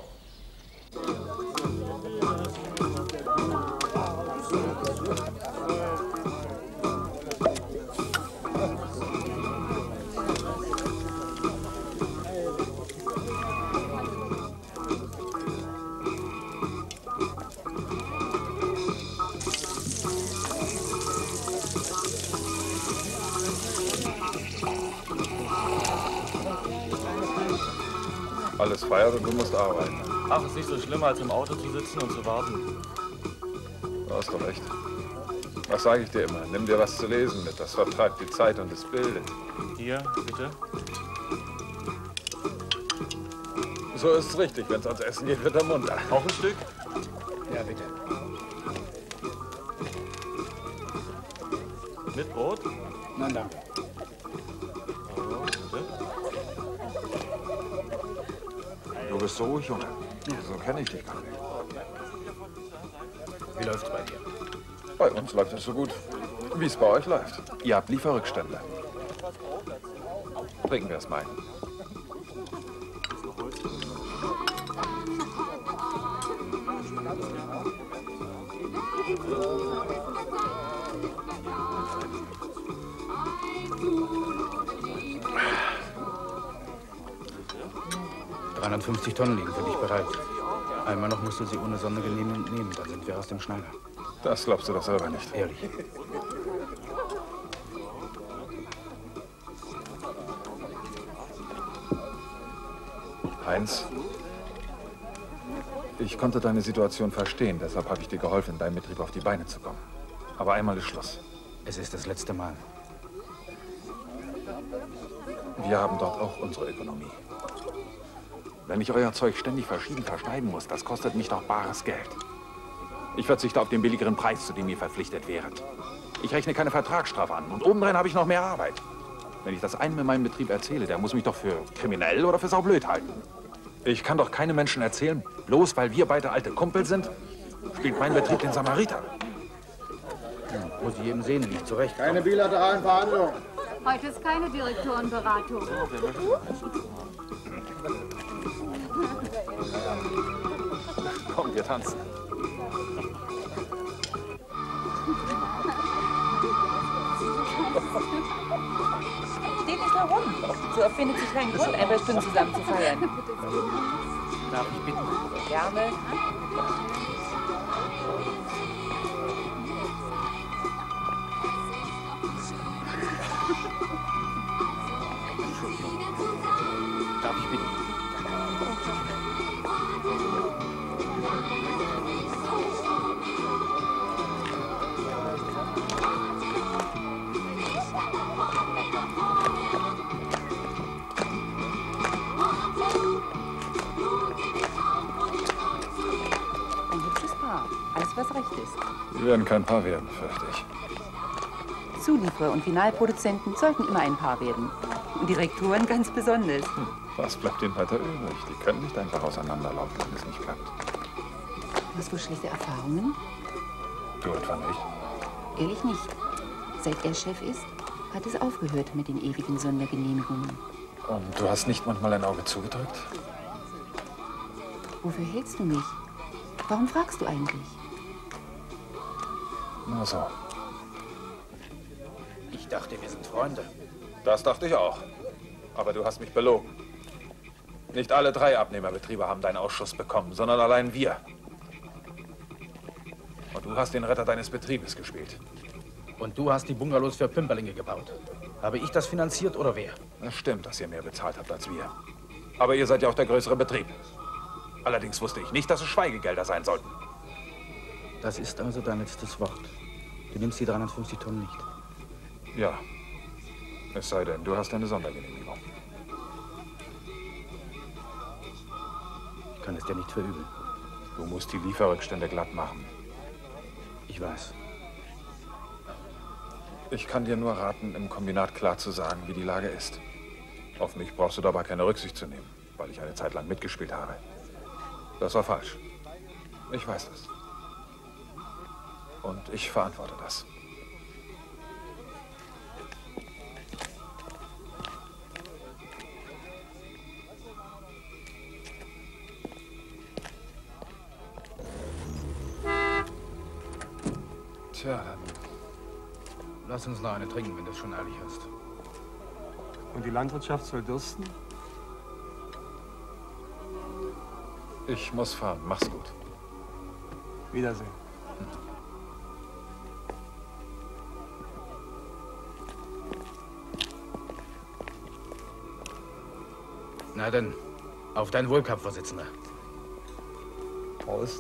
Alles feiert und du musst arbeiten. Ach, ist nicht so schlimm, als im Auto zu sitzen und zu warten. Du hast doch recht. Was sage ich dir immer? Nimm dir was zu lesen mit. Das vertreibt die Zeit und es bildet. Hier, bitte. So ist es richtig. Wenn es ans Essen geht, wird er munter. Auch ein Stück? Ja, bitte. Mit Brot? Nein, danke. Oh, bitte. Du bist so ruhig, Junge. So kenne ich dich gar nicht. Wie läuft's bei dir? Bei uns läuft es so gut, wie es bei euch läuft. Ihr habt Lieferrückstände. Trinken wir es mal. dreihundertfünfzig Tonnen liegen für dich bereit. Einmal noch musst du sie ohne Sondergenehmigung nehmen, dann sind wir aus dem Schneider. Das glaubst du doch selber nicht. Ehrlich. Heinz, ich konnte deine Situation verstehen, deshalb habe ich dir geholfen, in deinem Betrieb auf die Beine zu kommen. Aber einmal ist Schluss. Es ist das letzte Mal. Wir haben dort auch unsere Ökonomie. Wenn ich euer Zeug ständig verschieden verschneiden muss, das kostet mich doch bares Geld. Ich verzichte auf den billigeren Preis, zu dem ihr verpflichtet wäret. Ich rechne keine Vertragsstrafe an und obendrein habe ich noch mehr Arbeit. Wenn ich das einem in meinem Betrieb erzähle, der muss mich doch für kriminell oder für saublöd halten. Ich kann doch keinem Menschen erzählen, bloß weil wir beide alte Kumpel sind, spielt mein Betrieb den Samariter. Ja, muss ich eben sehen, wie ich zurecht. Keine bilateralen Verhandlungen. Heute ist keine Direktorenberatung. Komm, wir tanzen. Steht nicht herum. So erfindet sich kein Grund, ein paar Stunden zusammen zu feiern. Darf ich bitten? Gerne. Darf ich bitten? Ein hübsches Paar. Alles, was recht ist. Wir werden kein Paar werden, fürchte ich. Zulieferer und Finalproduzenten sollten immer ein Paar werden. Und Direktoren ganz besonders. Hm, was bleibt ihnen weiter übrig? Die können nicht einfach auseinanderlaufen, wenn es nicht klappt. Du hast wohl schlechte Erfahrungen? Du etwa nicht? Ehrlich nicht. Seit er Chef ist, hat es aufgehört mit den ewigen Sondergenehmigungen. Und du hast nicht manchmal ein Auge zugedrückt? Wofür hältst du mich? Warum fragst du eigentlich? Na so. Ich dachte, wir sind Freunde. Das dachte ich auch. Aber du hast mich belogen. Nicht alle drei Abnehmerbetriebe haben deinen Ausschuss bekommen, sondern allein wir. Und du hast den Retter deines Betriebes gespielt. Und du hast die Bungalows für Pümperlinge gebaut. Habe ich das finanziert oder wer? Es stimmt, dass ihr mehr bezahlt habt als wir. Aber ihr seid ja auch der größere Betrieb. Allerdings wusste ich nicht, dass es Schweigegelder sein sollten. Das ist also dein letztes Wort. Du nimmst die dreihundertfünfzig Tonnen nicht. Ja. Es sei denn, du hast eine Sondergenehmigung. Ich kann es dir nicht verübeln. Du musst die Lieferrückstände glatt machen. Ich weiß. Ich kann dir nur raten, im Kombinat klar zu sagen, wie die Lage ist. Auf mich brauchst du dabei keine Rücksicht zu nehmen, weil ich eine Zeit lang mitgespielt habe. Das war falsch. Ich weiß das. Und ich verantworte das. Tja, dann lass uns noch eine trinken, wenn du es schon eilig hast. Und die Landwirtschaft soll dürsten? Ich muss fahren. Mach's gut. Wiedersehen. Na dann, auf dein Wohl, Kampfvorsitzender. Prost.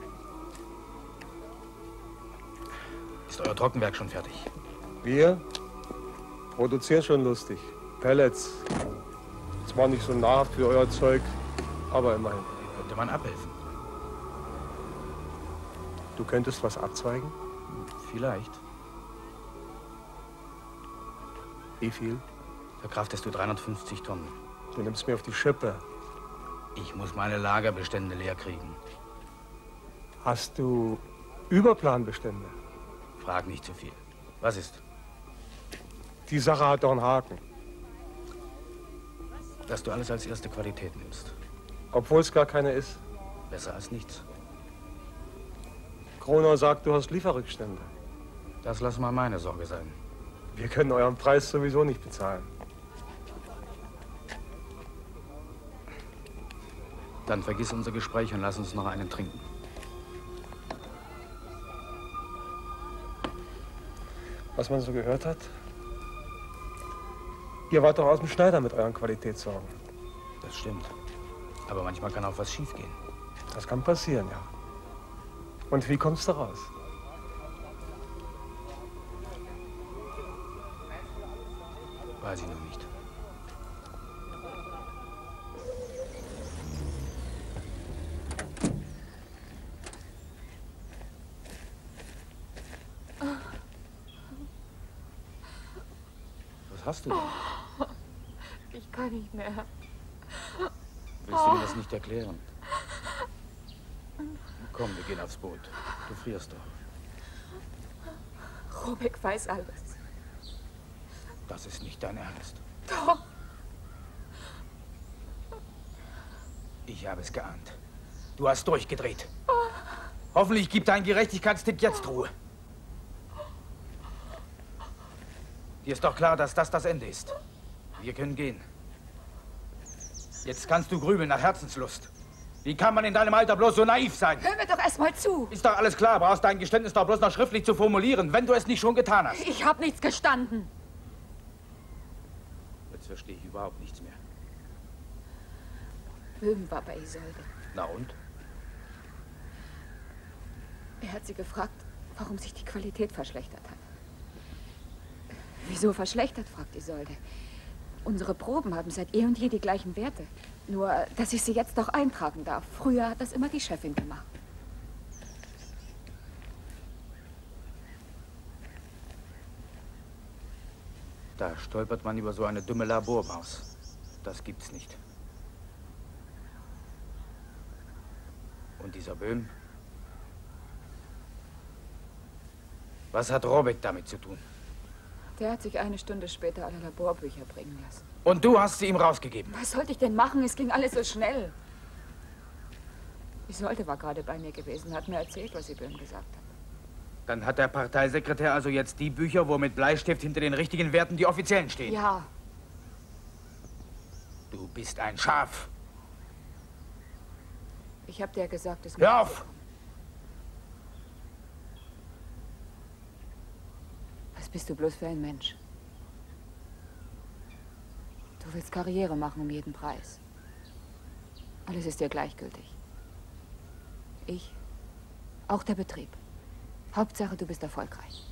Ist euer Trockenwerk schon fertig? Wir produzieren schon lustig. Pellets. Zwar nicht so nahrhaft wie euer Zeug, aber immerhin. Könnte man abhelfen? Du könntest was abzweigen? Vielleicht. Wie viel? Verkraftest du dreihundertfünfzig Tonnen. Du nimmst mir auf die Schippe. Ich muss meine Lagerbestände leer kriegen. Hast du Überplanbestände? Frag nicht zu viel. Was ist? Die Sache hat doch einen Haken. Dass du alles als erste Qualität nimmst. Obwohl es gar keine ist. Besser als nichts. Kronau sagt, du hast Lieferrückstände. Das lass mal meine Sorge sein. Wir können euren Preis sowieso nicht bezahlen. Dann vergiss unser Gespräch und lass uns noch einen trinken. Was man so gehört hat? Ihr wart doch aus dem Schneider mit euren Qualitätssorgen. Das stimmt. Aber manchmal kann auch was schiefgehen. Das kann passieren, ja. Und wie kommst du raus? Weiß ich noch nicht. Was hast du? Ich kann nicht mehr. Willst du mir das nicht erklären? Komm, wir gehen aufs Boot. Du frierst doch. Robeck weiß alles. Das ist nicht dein Ernst. Doch. Ich habe es geahnt. Du hast durchgedreht. Hoffentlich gibt dein Gerechtigkeitstipp jetzt Ruhe. Dir ist doch klar, dass das das Ende ist. Wir können gehen. Jetzt kannst du grübeln nach Herzenslust. Wie kann man in deinem Alter bloß so naiv sein? Hör mir doch erst mal zu. Ist doch alles klar. Brauchst dein Geständnis doch bloß noch schriftlich zu formulieren, wenn du es nicht schon getan hast. Ich habe nichts gestanden. Jetzt verstehe ich überhaupt nichts mehr. Böhm war bei Isolde. Na und? Er hat sie gefragt, warum sich die Qualität verschlechtert hat. Wieso verschlechtert, fragt Isolde. Unsere Proben haben seit eh und je die gleichen Werte. Nur, dass ich sie jetzt doch eintragen darf. Früher hat das immer die Chefin gemacht. Da stolpert man über so eine dumme Labormaus. Das gibt's nicht. Und dieser Böhm? Was hat Robeck damit zu tun? Der hat sich eine Stunde später alle Laborbücher bringen lassen. Und du hast sie ihm rausgegeben? Was sollte ich denn machen? Es ging alles so schnell. Isolde war gerade bei mir gewesen, hat mir erzählt, was sie Böhm gesagt hat. Dann hat der Parteisekretär also jetzt die Bücher, wo mit Bleistift hinter den richtigen Werten die offiziellen stehen? Ja. Du bist ein Schaf. Ich hab dir gesagt, es... Hör auf! Was bist du bloß für ein Mensch? Du willst Karriere machen um jeden Preis. Alles ist dir gleichgültig. Ich, auch der Betrieb. Hauptsache, du bist erfolgreich.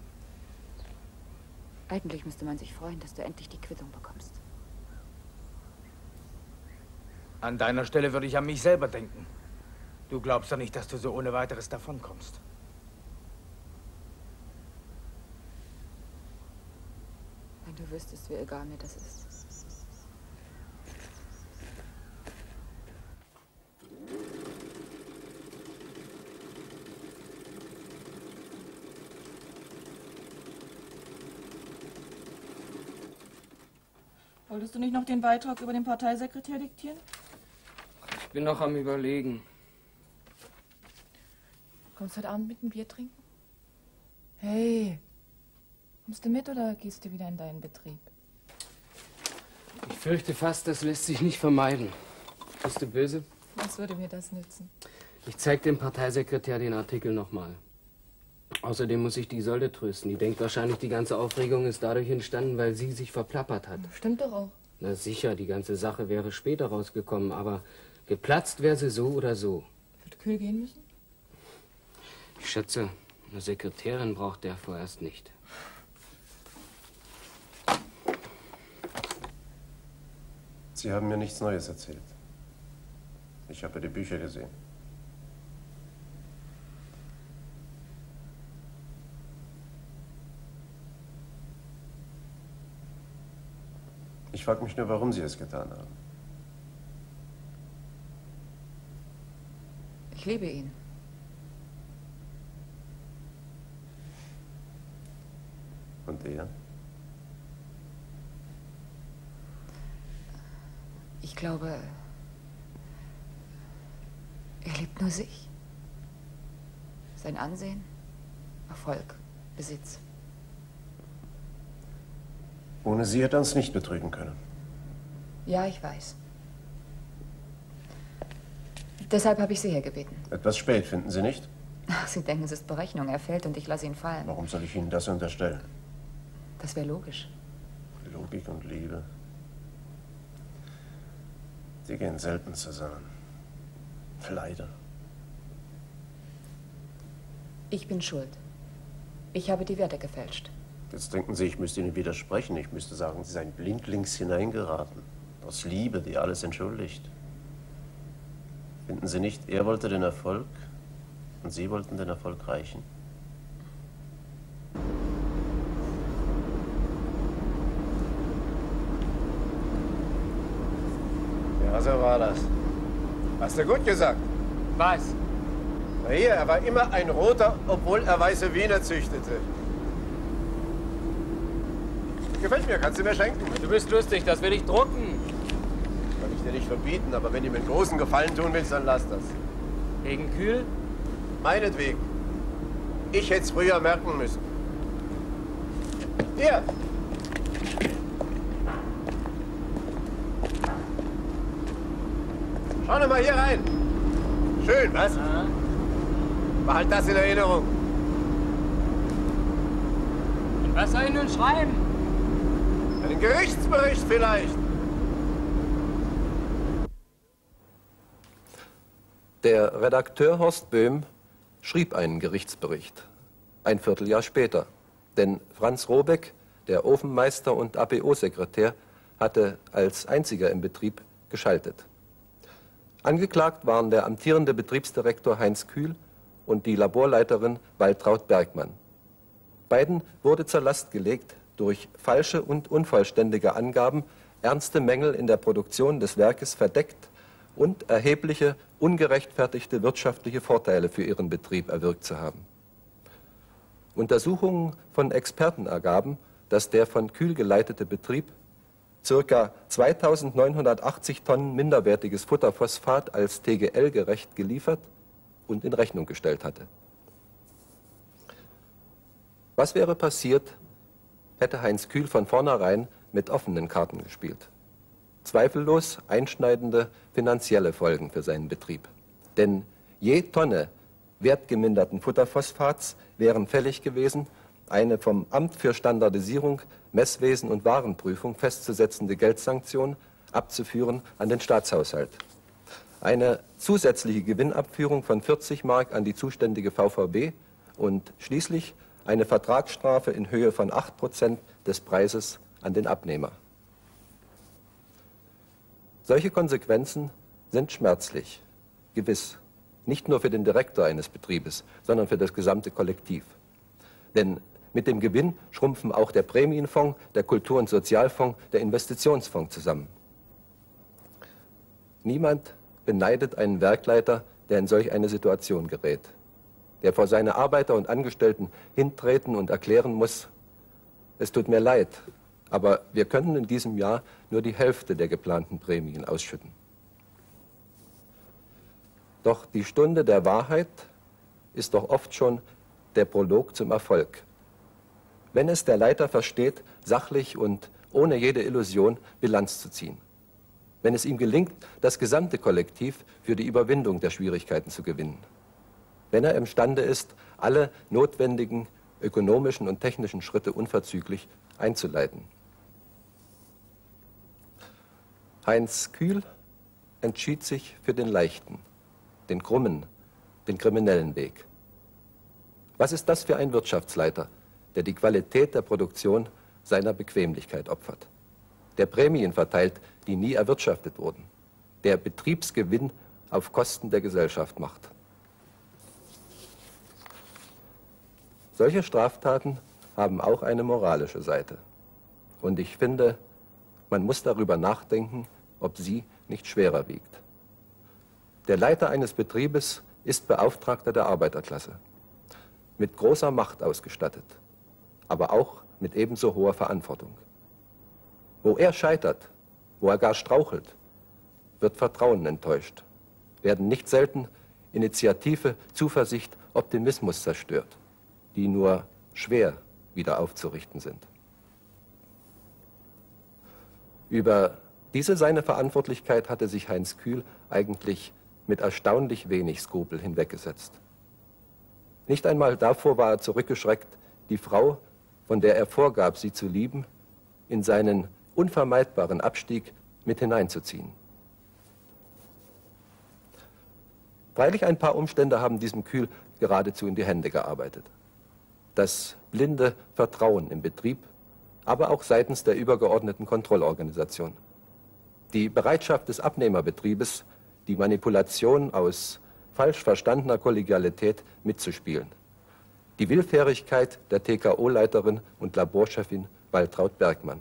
Eigentlich müsste man sich freuen, dass du endlich die Quittung bekommst. An deiner Stelle würde ich an mich selber denken. Du glaubst doch nicht, dass du so ohne weiteres davonkommst. Wenn du wüsstest, wie egal mir das ist. Wolltest du nicht noch den Beitrag über den Parteisekretär diktieren? Ich bin noch am Überlegen. Kommst du heute Abend mit ein Bier trinken? Hey, kommst du mit oder gehst du wieder in deinen Betrieb? Ich fürchte fast, das lässt sich nicht vermeiden. Bist du böse? Was würde mir das nützen? Ich zeig dem Parteisekretär den Artikel nochmal. Außerdem muss ich die Isolde trösten. Die denkt wahrscheinlich, die ganze Aufregung ist dadurch entstanden, weil sie sich verplappert hat. Stimmt doch auch. Na sicher, die ganze Sache wäre später rausgekommen, aber geplatzt wäre sie so oder so. Wird kühl gehen müssen? Ich schätze, eine Sekretärin braucht der vorerst nicht. Sie haben mir nichts Neues erzählt. Ich habe die Bücher gesehen. Ich frage mich nur, warum Sie es getan haben. Ich liebe ihn. Und er? Ich glaube, er liebt nur sich. Sein Ansehen, Erfolg, Besitz. Ohne Sie hätte er uns nicht betrügen können. Ja, ich weiß. Deshalb habe ich Sie hergebeten. Etwas spät, finden Sie nicht? Ach, Sie denken, es ist Berechnung. Er fällt und ich lasse ihn fallen. Warum soll ich Ihnen das unterstellen? Das wäre logisch. Logik und Liebe. Die gehen selten zusammen. Leider. Ich bin schuld. Ich habe die Werte gefälscht. Jetzt denken Sie, ich müsste Ihnen widersprechen. Ich müsste sagen, Sie seien blindlings hineingeraten. Aus Liebe, die alles entschuldigt. Finden Sie nicht, er wollte den Erfolg und Sie wollten den Erfolg reichen? Ja, so war das. Hast du gut gesagt. Was? Na hier, er war immer ein Roter, obwohl er weiße Wiener züchtete. Gefällt mir, kannst du mir schenken. Du bist lustig, das will ich drucken. Kann ich dir nicht verbieten, aber wenn du mir einen großen Gefallen tun willst, dann lass das. Wegen Kühl? Meinetwegen. Ich hätte es früher merken müssen. Hier! Schau doch mal hier rein. Schön, was? Aha. Behalt das in Erinnerung. Und was soll ich nun schreiben? Einen Gerichtsbericht vielleicht. Der Redakteur Horst Böhm schrieb einen Gerichtsbericht. Ein Vierteljahr später. Denn Franz Robeck, der Ofenmeister und A P O-Sekretär, hatte als einziger im Betrieb geschaltet. Angeklagt waren der amtierende Betriebsdirektor Heinz Kühl und die Laborleiterin Waltraud Bergmann. Beiden wurde zur Last gelegt, durch falsche und unvollständige Angaben ernste Mängel in der Produktion des Werkes verdeckt und erhebliche, ungerechtfertigte wirtschaftliche Vorteile für ihren Betrieb erwirkt zu haben. Untersuchungen von Experten ergaben, dass der von Kühl geleitete Betrieb ca. zweitausendneunhundertachtzig Tonnen minderwertiges Futterphosphat als T G L-gerecht geliefert und in Rechnung gestellt hatte. Was wäre passiert, hätte Heinz Kühl von vornherein mit offenen Karten gespielt? Zweifellos einschneidende finanzielle Folgen für seinen Betrieb. Denn je Tonne wertgeminderten Futterphosphats wären fällig gewesen, eine vom Amt für Standardisierung, Messwesen und Warenprüfung festzusetzende Geldsanktion abzuführen an den Staatshaushalt. Eine zusätzliche Gewinnabführung von vierzig Mark an die zuständige V V B und schließlich eine Vertragsstrafe in Höhe von acht Prozent des Preises an den Abnehmer. Solche Konsequenzen sind schmerzlich, gewiss, nicht nur für den Direktor eines Betriebes, sondern für das gesamte Kollektiv. Denn mit dem Gewinn schrumpfen auch der Prämienfonds, der Kultur- und Sozialfonds, der Investitionsfonds zusammen. Niemand beneidet einen Werkleiter, der in solch eine Situation gerät, der vor seine Arbeiter und Angestellten hintreten und erklären muss, es tut mir leid, aber wir können in diesem Jahr nur die Hälfte der geplanten Prämien ausschütten. Doch die Stunde der Wahrheit ist doch oft schon der Prolog zum Erfolg. Wenn es der Leiter versteht, sachlich und ohne jede Illusion Bilanz zu ziehen. Wenn es ihm gelingt, das gesamte Kollektiv für die Überwindung der Schwierigkeiten zu gewinnen. Wenn er imstande ist, alle notwendigen ökonomischen und technischen Schritte unverzüglich einzuleiten. Heinz Kühl entschied sich für den leichten, den krummen, den kriminellen Weg. Was ist das für ein Wirtschaftsleiter, der die Qualität der Produktion seiner Bequemlichkeit opfert, der Prämien verteilt, die nie erwirtschaftet wurden, der Betriebsgewinn auf Kosten der Gesellschaft macht? Solche Straftaten haben auch eine moralische Seite. Und ich finde, man muss darüber nachdenken, ob sie nicht schwerer wiegt. Der Leiter eines Betriebes ist Beauftragter der Arbeiterklasse, mit großer Macht ausgestattet, aber auch mit ebenso hoher Verantwortung. Wo er scheitert, wo er gar strauchelt, wird Vertrauen enttäuscht, werden nicht selten Initiative, Zuversicht, Optimismus zerstört, die nur schwer wieder aufzurichten sind. Über diese seine Verantwortlichkeit hatte sich Heinz Kühl eigentlich mit erstaunlich wenig Skrupel hinweggesetzt. Nicht einmal davor war er zurückgeschreckt, die Frau, von der er vorgab, sie zu lieben, in seinen unvermeidbaren Abstieg mit hineinzuziehen. Freilich ein paar Umstände haben diesem Kühl geradezu in die Hände gearbeitet. Das blinde Vertrauen im Betrieb, aber auch seitens der übergeordneten Kontrollorganisation. Die Bereitschaft des Abnehmerbetriebes, die Manipulation aus falsch verstandener Kollegialität mitzuspielen. Die Willfährigkeit der T K O-Leiterin und Laborchefin Waltraud Bergmann.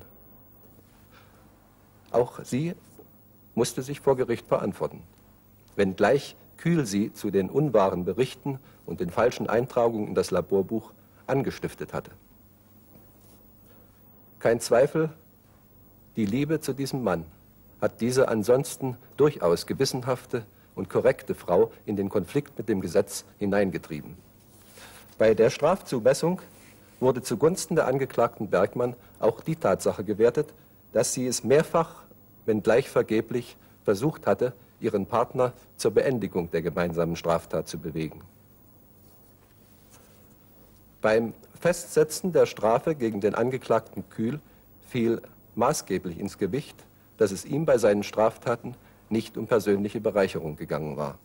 Auch sie musste sich vor Gericht verantworten, wenngleich Kühl sie zu den unwahren Berichten und den falschen Eintragungen in das Laborbuch angestiftet hatte. Kein Zweifel, die Liebe zu diesem Mann hat diese ansonsten durchaus gewissenhafte und korrekte Frau in den Konflikt mit dem Gesetz hineingetrieben. Bei der Strafzumessung wurde zugunsten der Angeklagten Bergmann auch die Tatsache gewertet, dass sie es mehrfach, wenngleich vergeblich, versucht hatte, ihren Partner zur Beendigung der gemeinsamen Straftat zu bewegen. Beim Festsetzen der Strafe gegen den Angeklagten Kühl fiel maßgeblich ins Gewicht, dass es ihm bei seinen Straftaten nicht um persönliche Bereicherung gegangen war.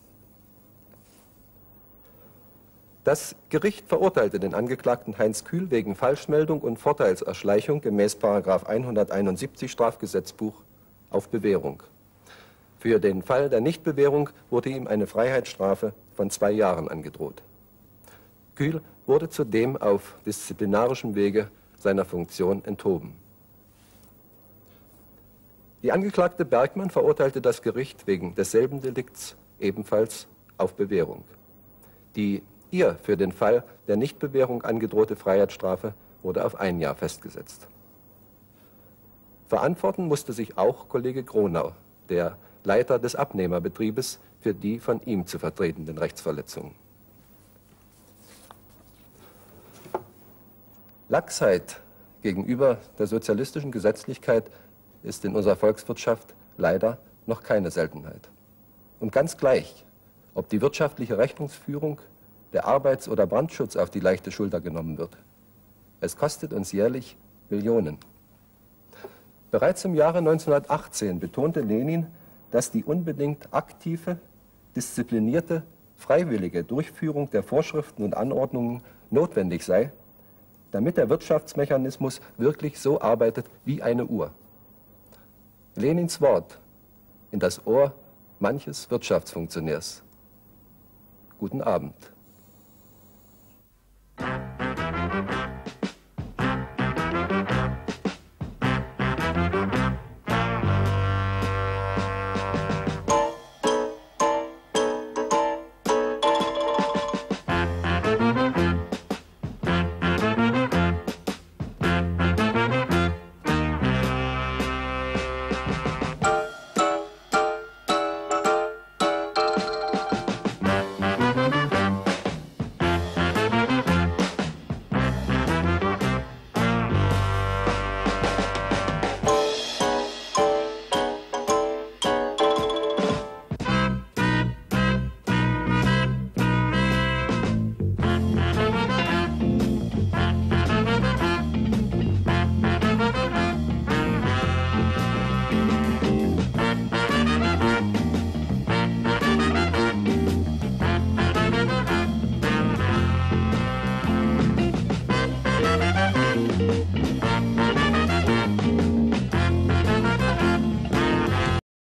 Das Gericht verurteilte den Angeklagten Heinz Kühl wegen Falschmeldung und Vorteilserschleichung gemäß Paragraph hunderteinundsiebzig Strafgesetzbuch auf Bewährung. Für den Fall der Nichtbewährung wurde ihm eine Freiheitsstrafe von zwei Jahren angedroht. Kühl wurde zudem auf disziplinarischem Wege seiner Funktion enthoben. Die Angeklagte Bergmann verurteilte das Gericht wegen desselben Delikts ebenfalls auf Bewährung. Die ihr für den Fall der Nichtbewährung angedrohte Freiheitsstrafe wurde auf ein Jahr festgesetzt. Verantworten musste sich auch Kollege Gronau, der Leiter des Abnehmerbetriebes, für die von ihm zu vertretenden Rechtsverletzungen. Laxheit gegenüber der sozialistischen Gesetzlichkeit ist in unserer Volkswirtschaft leider noch keine Seltenheit. Und ganz gleich, ob die wirtschaftliche Rechnungsführung, der Arbeits- oder Brandschutz auf die leichte Schulter genommen wird. Es kostet uns jährlich Millionen. Bereits im Jahre neunzehnhundertachtzehn betonte Lenin, dass die unbedingt aktive, disziplinierte, freiwillige Durchführung der Vorschriften und Anordnungen notwendig sei, damit der Wirtschaftsmechanismus wirklich so arbeitet wie eine Uhr. Lenins Wort in das Ohr manches Wirtschaftsfunktionärs. Guten Abend.